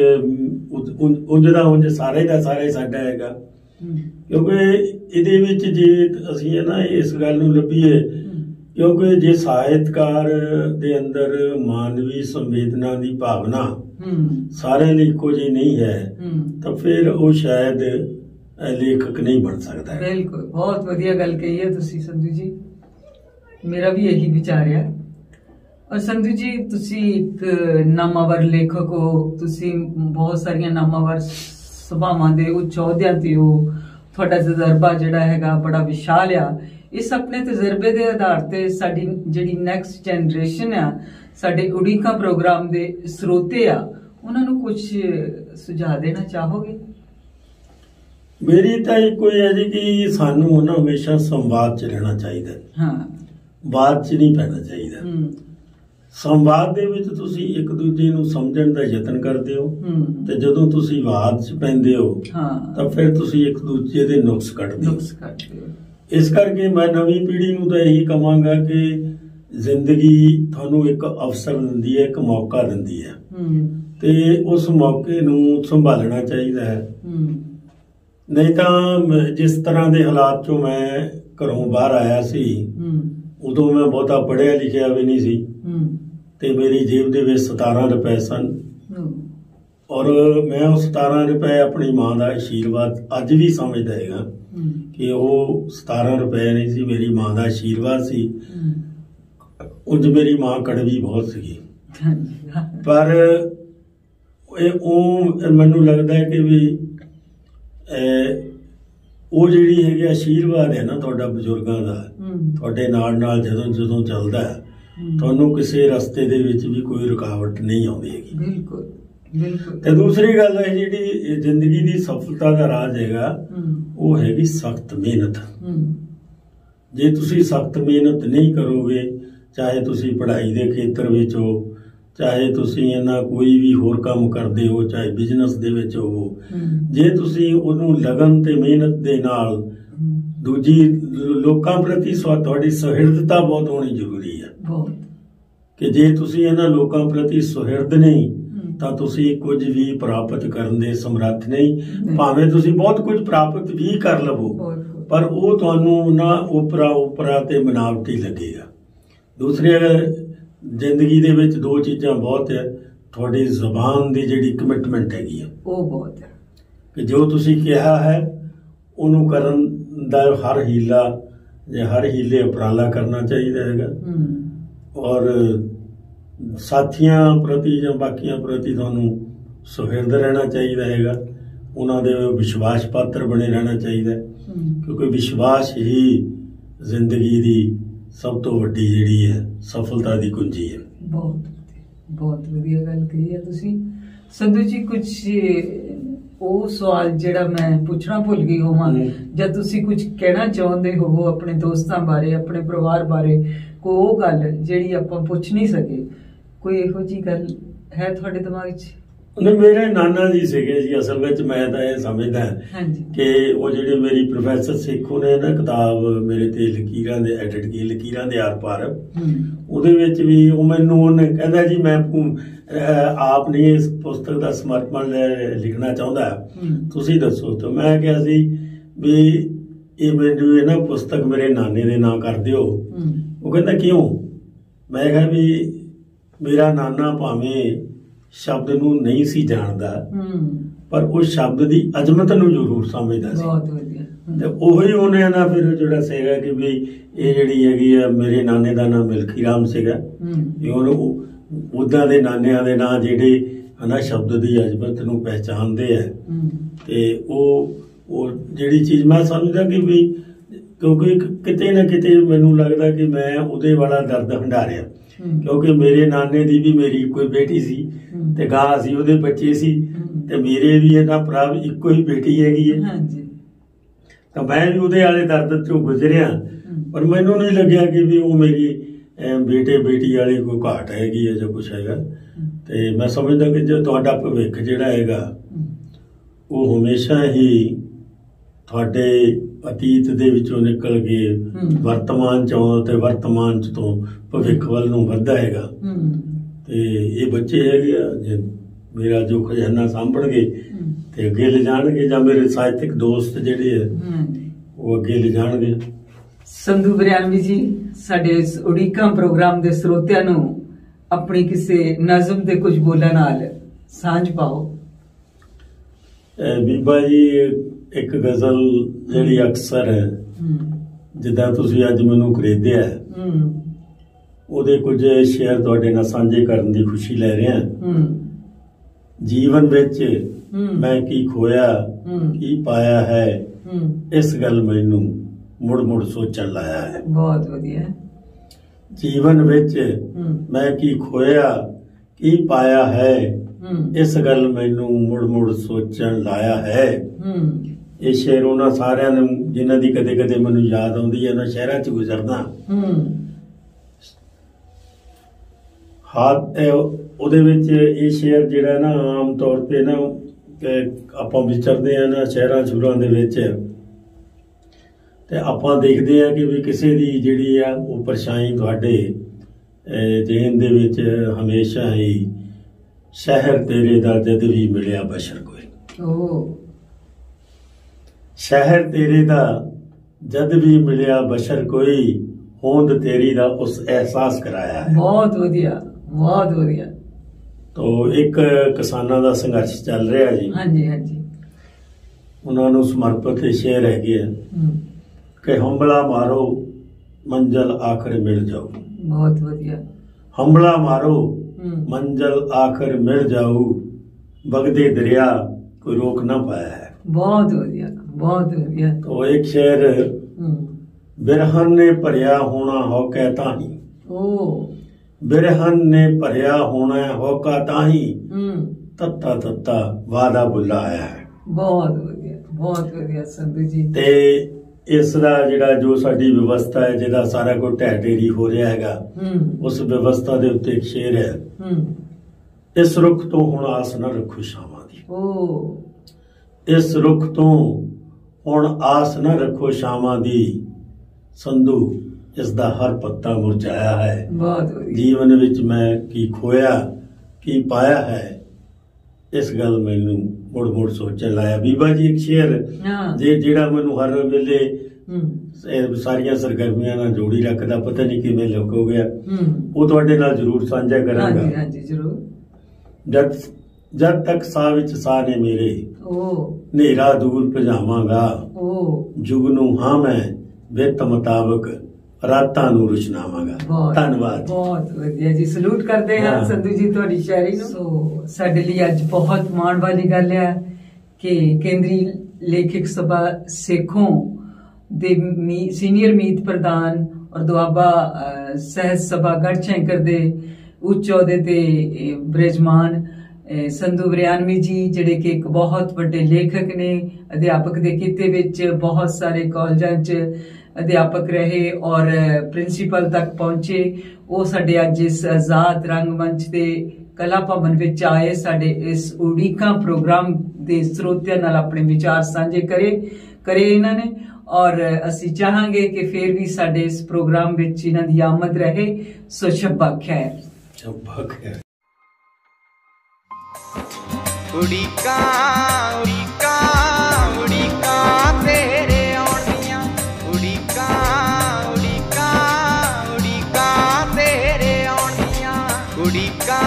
ਉਂਝ ਦਾ ਉਂਝ ਸਾਰੇ ਦਾ ਸਾਰੇ ਸਾਡਾ ਹੈਗਾ। ਕਿਉਂਕਿ ਇਹਦੇ ਵਿੱਚ ਜੇ ਅਸੀਂ ਨਾ ਇਸ ਗੱਲ ਨੂੰ ਲੱਭੀਏ, ਕਿਉਂਕਿ ਜੇ ਸਾਹਿਤਕਾਰ ਦੇ ਅੰਦਰ ਮਾਨਵੀ ਸੰਵੇਦਨਾ ਦੀ ਭਾਵਨਾ ਸਾਰਿਆਂ ਲਈ ਇੱਕੋ ਜਿਹੀ ਨਹੀਂ ਹੈ, ਤਾਂ ਫਿਰ ਉਹ ਸ਼ਾਇਦ ਲੇਖਕ ਨਹੀਂ ਬਣ ਸਕਦਾ। ਬਿਲਕੁਲ, ਬਹੁਤ ਵਧੀਆ ਗੱਲ ਕਹੀ ਹੈ ਤੁਸੀਂ ਸੰਧੂ ਜੀ, ਮੇਰਾ ਵੀ ਇਹੀ ਵਿਚਾਰ ਹੈ। ਔਰ ਸੰਧੂ ਜੀ ਤੁਸੀਂ ਇੱਕ ਨਾਮਾਵਰ ਲੇਖਕ ਹੋ, ਤੁਸੀਂ ਬਹੁਤ ਸਾਰੀਆਂ ਨਾਮਾਵਰ ਸਭਾਵਾਂ ਦੇ ਉੱਚ ਅਹੁਦਿਆਂ ਤੇ ਹੋ, ਤੁਹਾਡਾ ਤਜਰਬਾ ਜਿਹੜਾ ਹੈਗਾ ਬੜਾ ਵਿਸ਼ਾਲ ਆ। ਇਸ ਆਪਣੇ ਤਜਰਬੇ ਦੇ ਆਧਾਰ ਤੇ ਸਾਡੀ ਜਿਹੜੀ ਨੈਕਸਟ ਜਨਰੇਸ਼ਨ ਆ, ਸਾਡੇ ਉਡੀਕਾਂ ਪ੍ਰੋਗਰਾਮ ਦੇ ਸਰੋਤੇ ਆ, ਉਹਨਾਂ ਨੂੰ ਕੁਝ ਸੁਝਾਅ ਦੇਣਾ ਚਾਹੋਗੇ? ਮੇਰੀ ਤਾਂ ਇੱਕੋ ਹੀ ਹੈ ਜੀ ਕਿ ਸਾਨੂੰ ਨਾ ਹਮੇਸ਼ਾ ਸੰਵਾਦ 'ਚ ਰਹਿਣਾ ਚਾਹੀਦਾ। ਹਾਂ, ਬਾਤ 'ਚ ਨਹੀਂ ਪੈਣਾ ਚਾਹੀਦਾ। ਸੰਵਾਦ ਦੇ ਵਿੱਚ ਤੁਸੀਂ ਇੱਕ ਦੂਜੇ ਨੂੰ ਸਮਝਣ ਦਾ ਯਤਨ ਕਰਦੇ ਹੋ, ਤੇ ਜਦੋਂ ਤੁਸੀਂ ਵਾਦ 'ਚ ਪੈਂਦੇ ਹੋ ਤਾਂ ਫਿਰ ਤੁਸੀਂ ਇੱਕ ਦੂਜੇ ਦੇ ਨੁਕਸ ਕੱਢਦੇ ਹੋ। ਇਸ ਕਰਕੇ ਮੈਂ ਨਵੀਂ ਪੀੜ੍ਹੀ ਨੂੰ ਤਾਂ ਇਹੀ ਕਹਾਂਗਾ ਕਿ ਜ਼ਿੰਦਗੀ ਤੁਹਾਨੂੰ ਇੱਕ ਅਵਸਰ ਦਿੰਦੀ ਹੈ, ਇੱਕ ਮੌਕਾ ਦਿੰਦੀ ਹੈ, ਤੇ ਉਸ ਮੌਕੇ ਨੂੰ ਸੰਭਾਲਣਾ ਚਾਹੀਦਾ ਹੈ। ਨਹੀਂ ਤਾਂ ਜਿਸ ਤਰ੍ਹਾਂ ਦੇ ਹਾਲਾਤ 'ਚੋਂ ਮੈਂ ਘਰੋਂ ਬਾਹਰ ਆਇਆ ਸੀ, ਉਦੋਂ ਮੈਂ ਬਹੁਤਾ ਪੜ੍ਹਿਆ ਲਿਖਿਆ ਵੀ ਨਹੀਂ ਸੀ, ਤੇ ਮੇਰੀ ਜੇਬ ਦੇ ਵਿੱਚ ਸਤਾਰਾਂ ਰੁਪਏ ਸਨ, ਔਰ ਮੈਂ ਉਹ ਸਤਾਰਾਂ ਰੁਪਏ ਆਪਣੀ ਮਾਂ ਦਾ ਆਸ਼ੀਰਵਾਦ ਅੱਜ ਵੀ ਸਮਝਦਾ ਹੈਗਾ ਕਿ ਉਹ ਸਤਾਰਾਂ ਰੁਪਏ ਨਹੀਂ ਸੀ, ਮੇਰੀ ਮਾਂ ਦਾ ਆਸ਼ੀਰਵਾਦ ਸੀ। ਉਂਝ ਮੇਰੀ ਮਾਂ ਕੜਵੀ ਬਹੁਤ ਸੀਗੀ, ਪਰ ਇਹ ਉਹ ਮੈਨੂੰ ਲੱਗਦਾ ਹੈ ਕਿ ਵੀ ਉਹ ਜਿਹੜੀ ਹੈਗੀ ਆਸ਼ੀਰਵਾਦ ਹੈ ਨਾ ਤੁਹਾਡਾ ਬਜ਼ੁਰਗਾਂ ਦਾ, ਤੁਹਾਡੇ ਨਾਲ ਨਾਲ ਜਦੋਂ ਜਦੋਂ ਚੱਲਦਾ ਹੈ, ਤੁਹਾਨੂੰ ਕਿਸੇ ਰਸਤੇ ਦੇ ਵਿੱਚ ਵੀ ਕੋਈ ਰੁਕਾਵਟ ਨਹੀਂ ਆਉਂਦੀ ਹੈਗੀ। ਬਿਲਕੁਲ ਬਿਲਕੁਲ। ਤੇ ਦੂਸਰੀ ਗੱਲ ਹੈ ਜਿਹੜੀ ਜ਼ਿੰਦਗੀ ਦੀ ਸਫਲਤਾ ਦਾ ਰਾਜ ਹੈਗਾ, ਉਹ ਹੈਗੀ ਸਖਤ ਮਿਹਨਤ। ਜੇ ਤੁਸੀਂ ਸਖਤ ਮਿਹਨਤ ਨਹੀਂ ਕਰੋਗੇ, ਚਾਹੇ ਤੁਸੀਂ ਪੜ੍ਹਾਈ ਦੇ ਖੇਤਰ ਵਿੱਚ ਹੋ, ਚਾਹੇ ਤੁਸੀਂ ਇਹਨਾਂ ਕੋਈ ਵੀ ਹੋਰ ਕੰਮ ਕਰਦੇ ਹੋ, ਚਾਹੇ ਬਿਜ਼ਨਸ ਦੇ ਵਿੱਚ ਹੋ, ਜੇ ਤੁਸੀਂ ਉਹਨੂੰ ਲਗਨ ਤੇ ਮਿਹਨਤ ਦੇ ਨਾਲ, ਦੂਜੀ ਲੋਕਾਂ ਪ੍ਰਤੀ ਤੁਹਾਡੀ ਸੁਹਿਰਦਤਾ ਬਹੁਤ ਹੋਣੀ ਜ਼ਰੂਰੀ ਹੈ, ਕਿ ਜੇ ਤੁਸੀਂ ਇਹਨਾਂ ਲੋਕਾਂ ਪ੍ਰਤੀ ਸੁਹਿਰਦ ਨਹੀਂ ਤਾਂ ਤੁਸੀਂ ਕੁਝ ਵੀ ਪ੍ਰਾਪਤ ਕਰਨ ਦੇ ਸਮਰੱਥ ਨਹੀਂ। ਭਾਵੇਂ ਤੁਸੀਂ ਬਹੁਤ ਕੁਝ ਪ੍ਰਾਪਤ ਵੀ ਕਰ ਲਵੋ, ਪਰ ਉਹ ਤੁਹਾਨੂੰ ਨਾ ਉਪਰਾ ਉਪਰਾ ਤੇ ਬਨਾਵਟੀ ਲੱਗੇਗਾ। ਦੂਸਰੀ ਜ਼ਿੰਦਗੀ ਦੇ ਵਿੱਚ ਦੋ ਚੀਜ਼ਾਂ ਬਹੁਤ ਹੈ, ਤੁਹਾਡੀ ਜ਼ੁਬਾਨ ਦੀ ਜਿਹੜੀ ਕਮਿਟਮੈਂਟ ਹੈਗੀ ਹੈ, ਉਹ ਬਹੁਤ ਹੈ, ਕਿ ਜੋ ਤੁਸੀਂ ਕਿਹਾ ਹੈ ਉਹਨੂੰ ਕਰਨ ਦਾ ਹਰ ਹੀਲਾ ਜਾਂ ਹਰ ਹੀਲੇ ਉਪਰਾਲਾ ਕਰਨਾ ਚਾਹੀਦਾ ਹੈਗਾ। ਔਰ ਸਾਥੀਆਂ ਪ੍ਰਤੀ ਜਾਂ ਬਾਕੀਆਂ ਪ੍ਰਤੀ ਤੁਹਾਨੂੰ ਸੁਹਿਰਦ ਰਹਿਣਾ ਚਾਹੀਦਾ ਹੈਗਾ, ਉਹਨਾਂ ਦੇ ਵਿਸ਼ਵਾਸ ਪਾਤਰ ਬਣੇ ਰਹਿਣਾ ਚਾਹੀਦਾ, ਕਿਉਂਕਿ ਵਿਸ਼ਵਾਸ ਹੀ ਜ਼ਿੰਦਗੀ ਦੀ ਸਭ ਤੋਂ ਵੱਡੀ ਜਿਹੜੀ ਹੈ ਸਫਲਤਾ ਦੀ ਕੁੰਜੀ ਹੈ। ਬਹੁਤ ਬਹੁਤ ਵਧੀਆ ਗੱਲ ਕਹੀ ਹੈ ਤੁਸੀਂ ਸੰਧੂ ਜੀ। ਕੁਝ ਉਹ ਸਵਾਲ ਜਿਹੜਾ ਮੈਂ ਪੁੱਛਣਾ ਭੁੱਲ ਗਈ ਹੋਵਾਂ, ਜਾਂ ਤੁਸੀਂ ਕੁਝ ਕਹਿਣਾ ਚਾਹੁੰਦੇ ਹੋ ਆਪਣੇ ਦੋਸਤਾਂ ਬਾਰੇ, ਆਪਣੇ ਪਰਿਵਾਰ ਬਾਰੇ, ਕੋਈ ਉਹ ਗੱਲ ਜਿਹੜੀ ਆਪਾਂ ਪੁੱਛ ਨਹੀਂ ਸਕੇ, ਕੋਈ ਇਹੋ ਜਿਹੀ ਗੱਲ ਹੈ ਤੁਹਾਡੇ ਦਿਮਾਗ 'ਚ? ਮੇਰੇ ਨਾਨਾ ਜੀ ਸੀਗੇ ਜੀ, ਅਸਲ ਵਿੱਚ ਮੈਂ ਤਾਂ ਇਹ ਸਮਝਦਾ ਕਿ ਉਹ ਜਿਹੜੇ ਮੇਰੀ ਪ੍ਰੋਫੈਸਰ ਸੇਖੂ ਨੇ ਨਾ ਕਿਤਾਬ ਮੇਰੇ ਤੇ ਲਕੀਰਾਂ ਦੇ ਐਡਿਟ ਕੀ ਲਕੀਰਾਂ ਦੇ ਆਰ ਪਾਰ, ਉਹਦੇ ਵਿੱਚ ਵੀ ਉਹ ਮੈਨੂੰ ਉਹਨੇ ਕਹਿੰਦਾ ਜੀ ਮੈਂ ਆਪ ਨਹੀਂ ਇਸ ਪੁਸਤਕ ਦਾ ਸਮਰਪਣ ਲਿਖਣਾ ਚਾਹੁੰਦਾ, ਤੁਸੀਂ ਦੱਸੋ। ਤਾਂ ਮੈਂ ਕਿਹਾ ਸੀ ਵੀ ਇਹ ਮੈਨੂੰ ਇਹ ਨਾ ਪੁਸਤਕ ਮੇਰੇ ਨਾਨੇ ਦੇ ਨਾਂ ਕਰ ਦਿਓ। ਉਹ ਕਹਿੰਦਾ ਕਿਉਂ? ਮੈਂ ਕਿਹਾ ਵੀ ਮੇਰਾ ਨਾਨਾ ਭਾਵੇਂ ਸ਼ਬਦ ਨੂੰ ਨਹੀਂ ਸੀ ਜਾਣਦਾ, ਪਰ ਉਹ ਸ਼ਬਦ ਦੀ ਅਜ਼ਮਤ ਨੂੰ ਜ਼ਰੂਰ ਸਮਝਦਾ ਸੀ। ਬਹੁਤ ਵਧੀਆ। ਤੇ ਉਹੀ ਉਹਨੇ ਨਾ ਫਿਰ ਜਿਹੜਾ ਸੀਗਾ ਕਿ ਵੀ ਇਹ ਜਿਹੜੀ ਹੈਗੀ ਆ, ਮੇਰੇ ਨਾਨੇ ਦਾ ਨਾਮ ਮਿਲਖੀ ਰਾਮ ਸੀਗਾ, ਵੀ ਉਹਨੂੰ ਉਦਾਂ ਦੇ ਨਾਨਿਆਂ ਦੇ ਨਾਂ ਜਿਹੜੇ ਹਨਾ ਸ਼ਬਦ ਦੀ ਅਜ਼ਮਤ ਨੂੰ ਪਹਿਚਾਣਦੇ ਆ। ਤੇ ਉਹ ਉਹ ਜਿਹੜੀ ਚੀਜ਼ ਮੈਂ ਸਮਝਦਾ ਕਿ ਵੀ ਕਿਉਂਕਿ ਕਿਤੇ ਨਾ ਕਿਤੇ ਮੈਨੂੰ ਲੱਗਦਾ ਕਿ ਮੈਂ ਉਹਦੇ ਵਾਲਾ ਦਰਦ ਹੰਢਾਰਿਆ, ਕਿਉਂਕਿ ਮੇਰੇ ਨਾਨੇ ਦੀ ਵੀ ਮੇਰੀ ਕੋਈ ਬੇਟੀ ਸੀ ਤੇ ਗਾਂ ਅਸੀਂ ਉਹਦੇ ਬੱਚੇ ਸੀ, ਤੇ ਮੇਰੇ ਵੀ ਇਹਨਾਂ ਭਰਾ ਵੀ ਇੱਕੋ ਹੀ ਬੇਟੀ ਹੈਗੀ ਹੈ। ਹਾਂਜੀ। ਤਾਂ ਮੈਂ ਵੀ ਉਹਦੇ ਵਾਲੇ ਦਰਦ ਚੋਂ ਗੁਜ਼ਰਿਆ, ਪਰ ਮੈਨੂੰ ਨਹੀਂ ਲੱਗਿਆ ਕਿ ਵੀ ਉਹ ਮੇਰੀ ਅਹ, ਬੇਟੇ ਬੇਟੀ ਵਾਲੀ ਕੋਈ ਘਾਟ ਹੈਗੀ ਹੈ ਜਾਂ ਕੁਛ ਹੈਗਾ। ਤੇ ਮੈਂ ਸਮਝਦਾ ਕਿ ਜੋ ਤੁਹਾਡਾ ਭਵਿੱਖ ਜਿਹੜਾ ਹੈਗਾ ਉਹ ਹਮੇਸ਼ਾ ਹੀ ਤੁਹਾਡੇ ਅਤੀਤ ਦੇ ਵਿੱਚੋਂ ਨਿਕਲ ਕੇ ਵਰਤਮਾਨ ਚ ਆਉਣ ਤੇ ਵਰਤਮਾਨ ਚ ਤੋਂ ਭਵਿੱਖ ਵੱਲ ਨੂੰ ਵੱਧਦਾ ਹੈਗਾ। ਤੇ ਇਹ ਬੱਚੇ ਹੈਗੇ ਆ, ਜੇ ਮੇਰਾ ਜੋ ਖਜ਼ਾਨਾ ਸਾਂਭਣਗੇ ਤੇ ਅੱਗੇ ਲੈ ਜਾਣਗੇ, ਜਾਂ ਮੇਰੇ ਸਾਹਿਤਕ ਦੋਸਤ ਜਿਹੜੇ ਆ ਉਹ ਅੱਗੇ ਲੈ ਜਾਣਗੇ। ਸੰਧੂ ਵਰਿਆਣਵੀ ਜੀ, ਸਾਡੇ ਇਸ ਉਡੀਕਾਂ ਪ੍ਰੋਗਰਾਮ ਦੇ ਸਰੋਤਿਆਂ ਨੂੰ ਆਪਣੀ ਕਿਸੇ ਨਜ਼ਮ ਦੇ ਕੁਝ ਬੋਲਾਂ ਨਾਲ ਸਾਂਝ ਪਾਓ। ਬੀਬਾ ਜੀ, ਇੱਕ ਗਜ਼ਲ ਜਿਹੜੀ ਅਕਸਰ ਜਿੱਦਾਂ ਤੁਸੀਂ ਅੱਜ ਮੈਨੂੰ ਖਰੀਦਿਆ, ਉਹਦੇ ਕੁਝ ਸ਼ੇਅਰ ਤੁਹਾਡੇ ਨਾਲ ਸਾਂਝੇ ਕਰਨ ਦੀ ਖੁਸ਼ੀ ਲੈ ਰਿਹਾ। ਜੀਵਨ ਵਿੱਚ ਮੈਂ ਕੀ ਖੋਇਆ ਕੀ ਪਾਇਆ ਹੈ, ਇਸ ਗੱਲ ਮੈਨੂੰ ਮੁੜ ਮੁੜ ਸੋਚਣ ਲਾਇਆ ਹੈ। ਬਹੁਤ ਵਧੀਆ। ਜੀਵਨ ਵਿੱਚ ਮੈਂ ਕੀ ਖੋਇਆ ਕੀ ਪਾਇਆ ਹੈ, ਇਸ ਗੱਲ ਮੈਨੂੰ ਮੁੜ ਮੁੜ ਸੋਚਣ ਲਾਇਆ ਹੈ। ਇਹ ਸ਼ੇਰ ਉਹਨਾਂ ਸਾਰਿਆਂ ਨੂੰ ਜਿਨ੍ਹਾਂ ਦੀ ਕਦੇ ਕਦੇ ਮੈਨੂੰ ਯਾਦ ਆਉਂਦੀ ਹੈ, ਉਹਨਾਂ ਸ਼ਹਿਰਾਂ 'ਚ ਗੁਜ਼ਰਦਾ ਹਾਥ। ਉਹਦੇ ਵਿੱਚ ਇਹ ਸ਼ੇਰ ਜਿਹੜਾ ਨਾ ਆਮ ਤੌਰ ਤੇ ਨਾ ਆਪਾਂ ਵਿਚਰਦੇ ਆ ਨਾ ਸ਼ਹਿਰਾਂ ਸ਼ੁਰਾਂ ਦੇ ਵਿੱਚ, ਤੇ ਆਪਾਂ ਦੇਖਦੇ ਆ ਕਿ ਵੀ ਕਿਸੇ ਦੀ ਜਿਹੜੀ ਆ ਉਹ ਪਰੇਸ਼ਾਨੀ ਤੁਹਾਡੇ ਜ਼ਿਹਨ ਦੇ ਵਿੱਚ ਹਮੇਸ਼ਾ ਹੀ ਸ਼ਹਿਰ ਤੇਰੇ ਦਾ ਜਦ ਵੀ ਮਿਲਿਆ ਬਸ਼ਰ ਕੋਈ। ਓ ਸ਼ਹਿਰ ਤੇਰੇ ਦਾ ਜਦ ਵੀ ਮਿਲਿਆ ਬਸ਼ਰ ਕੋਈ, ਹੋਂਦ ਤੇਰੀ ਦਾ ਉਸ ਅਹਿਸਾਸ ਕਰਾਇਆ ਹੈ। ਬਹੁਤ ਵਧੀਆ, ਬਹੁਤ ਵਧੀਆ। ਤੋ ਇੱਕ ਕਿਸਾਨਾਂ ਦਾ ਸੰਘਰਸ਼ ਚੱਲ ਰਿਹਾ ਜੀ। ਹਾਂਜੀ ਹਾਂਜੀ। ਉਹਨਾਂ ਨੂੰ ਸਮਰਪਿਤ ਸ਼ੇਰ ਹੈਗੇ ਆ ਕਿ ਹੰਬਲਾ ਮਾਰੋ ਮੰਜ਼ਲ ਆਖਰ ਮਿਲ ਜਾਓ। ਬਹੁਤ ਵਧੀਆ। ਹੰਬਲਾ ਮਾਰੋ ਮੰਜ਼ਲ ਆਖਰ ਮਿਲ ਜਾਊ, ਵਗਦੇ ਦਰਿਆ ਕੋਈ ਰੋਕ ਨਾ ਪਾਇਆ ਹੈ। ਬਹੁਤ ਵਧੀਆ, ਬਹੁਤ ਵਧੀਆ। ਤੋ ਇੱਕ ਸ਼ੇਰ, ਬਿਰਹਨ ਨੇ ਭਰਿਆ ਹੋਣਾ ਹੋਕਾ ਤਾਹੀਂ। ਓ ਬਿਰਹਨ ਨੇ ਭਰਿਆ ਹੋਣਾ ਹੋਕਾ ਤਾਹੀਂ, ਤੱਤਾ ਤੱਤਾ ਵਾਦਾ ਬੁੱਲਾ ਆਇਆ ਹੈ। ਬਹੁਤ ਵਧੀਆ, ਬਹੁਤ ਵਧੀਆ ਸੰਧੂ ਜੀ। ਤੇ ਇਸ ਦਾ ਜਿਹੜਾ ਜੋ ਸਾਡੀ ਵਿਵਸਥਾ ਹੈ, ਜਿਹਦਾ ਸਾਰਾ ਕੁਝ ਢਹਿ ਢੇਰੀ ਹੋ ਰਿਹਾ ਹੈਗਾ, ਉਸ ਵਿਵਸਥਾ ਦੇ ਉੱਤੇ ਇੱਕ ਸ਼ੇਰ ਹੈ, ਇਸ ਰੁੱਖ ਤੋਂ ਹੁਣ ਆਸ ਨਾ ਰੱਖੋ ਸ਼ਾਮਾਂ ਦੀ। ਓ ਇਸ ਰੁੱਖ ਤੋਂ ਹੁਣ ਆਸ ਨਾ ਰੱਖੋ ਸ਼ਾਮਾਂ ਦੀ, ਸੰਧੂ ਇਸ ਦਾ ਹਰ ਪੱਤਾ ਮੁਰਝਾਇਆ ਹੈ। ਬਹੁਤ ਵਧੀਆ। ਜੀਵਨ ਵਿੱਚ ਮੈਂ ਕੀ ਖੋਇਆ ਕੀ ਪਾਇਆ ਹੈ, ਇਸ ਗੱਲ ਮੈਨੂੰ ਮੁੜ ਮੁੜ ਸੋਚਣ ਲਾਇਆ। ਬੀਬਾ ਜੀ, ਇੱਕ ਸ਼ੇਰ ਜੇ ਜਿਹੜਾ ਮੈਨੂੰ ਹਰ ਵੇਲੇ ਸਾਰੀਆਂ ਸਰਗਰਮੀਆਂ ਨਾਲ ਜੋੜੀ ਰੱਖਦਾ, ਪਤਾ ਨਹੀਂ ਕਿਵੇਂ ਲੁਕ ਹੋ ਗਿਆ, ਉਹ ਤੁਹਾਡੇ ਨਾਲ ਜ਼ਰੂਰ ਸਾਂਝਾ ਕਰਾਂਗਾ। ਹਾਂਜੀ ਹਾਂਜੀ ਜ਼ਰੂਰ। ਜਦ ਜਦ ਤੱਕ ਸਾਹ ਵਿੱਚ ਸਾਹ ਨੇ ਮੇਰੇ, ਓ ਹਨੇਰਾ ਦੂਰ ਭਜਾਵਾਂਗਾ, ਓ ਜੁਗ ਨੂੰ ਹਾਂ ਮੈਂ ਵਿੱਤ ਮੁਤਾਬਕ ਰਾਤਾਂ ਨੂੰ ਰੁਸ਼ਨਾਵਾਂਗਾ। ਧੰਨਵਾਦ। ਬਹੁਤ ਵਧੀਆ ਜੀ, ਸਲੂਟ ਕਰਦੇ ਹਾਂ ਸੰਧੂ ਜੀ ਤੁਹਾਡੀ ਸ਼ਾਇਰੀ ਨੂੰ। ਸੋ ਸਾਡੇ ਲਈ ਅੱਜ ਬਹੁਤ ਮਾਣ ਵਾਲੀ ਗੱਲ ਹੈ ਕਿ ਕੇਂਦਰੀ ਲੇਖਕ ਸਭਾ ਸੇਖੋਂ ਦੇ ਸੀਨੀਅਰ ਮੀਤ ਪ੍ਰਧਾਨ ਔਰ ਦੁਆਬਾ ਸਹਿਜ ਸਭਾ ਗੜਸ਼ੰਕਰ ਦੇ ਉੱਚ ਅਹੁਦੇ ਤੇ ਬਿਰਾਜਮਾਨ ਸੰਧੂ ਵਰਿਆਣਵੀ ਜੀ, ਜਿਹੜੇ ਕਿ ਇੱਕ ਬਹੁਤ ਵੱਡੇ ਲੇਖਕ ਨੇ, ਅਧਿਆਪਕ ਦੇ ਕਿੱਤੇ ਵਿੱਚ ਬਹੁਤ ਸਾਰੇ ਕਾਲਜਾਂ 'ਚ ਅਧਿਆਪਕ ਰਹੇ ਔਰ ਪ੍ਰਿੰਸੀਪਲ ਤੱਕ ਪਹੁੰਚੇ। ਉਹ ਸਾਡੇ ਅੱਜ ਇਸ ਆਜ਼ਾਦ ਰੰਗਮੰਚ ਦੇ ਕਲਾ ਭਵਨ ਵਿੱਚ ਆਏ, ਸਾਡੇ ਇਸ ਉਡੀਕਾਂ ਪ੍ਰੋਗਰਾਮ ਦੇ ਸਰੋਤਿਆਂ ਨਾਲ ਆਪਣੇ ਵਿਚਾਰ ਸਾਂਝੇ ਕਰੇ ਕਰੇ ਇਹਨਾਂ ਨੇ, ਔਰ ਅਸੀਂ ਚਾਹਾਂਗੇ ਕਿ ਫਿਰ ਵੀ ਸਾਡੇ ਇਸ ਪ੍ਰੋਗਰਾਮ ਵਿੱਚ ਇਹਨਾਂ ਦੀ ਆਮਦ ਰਹੇ। ਸੋ ਸ਼ੱਬਾ ਖੈਰ। ਸ਼ੱਬਾ ਖੈਰ। ਉਡੀਕਾਂ ਉਡੀਕਾਂ ਉਡੀਕਾਂ ਤੇਰੇ ਆਉਣੀਆਂ, ਉਡੀਕਾਂ ਉਡੀਕਾਂ ਉਡੀਕਾਂ ਤੇਰੇ ਆਉਣੀਆਂ, ਉਡੀਕਾਂ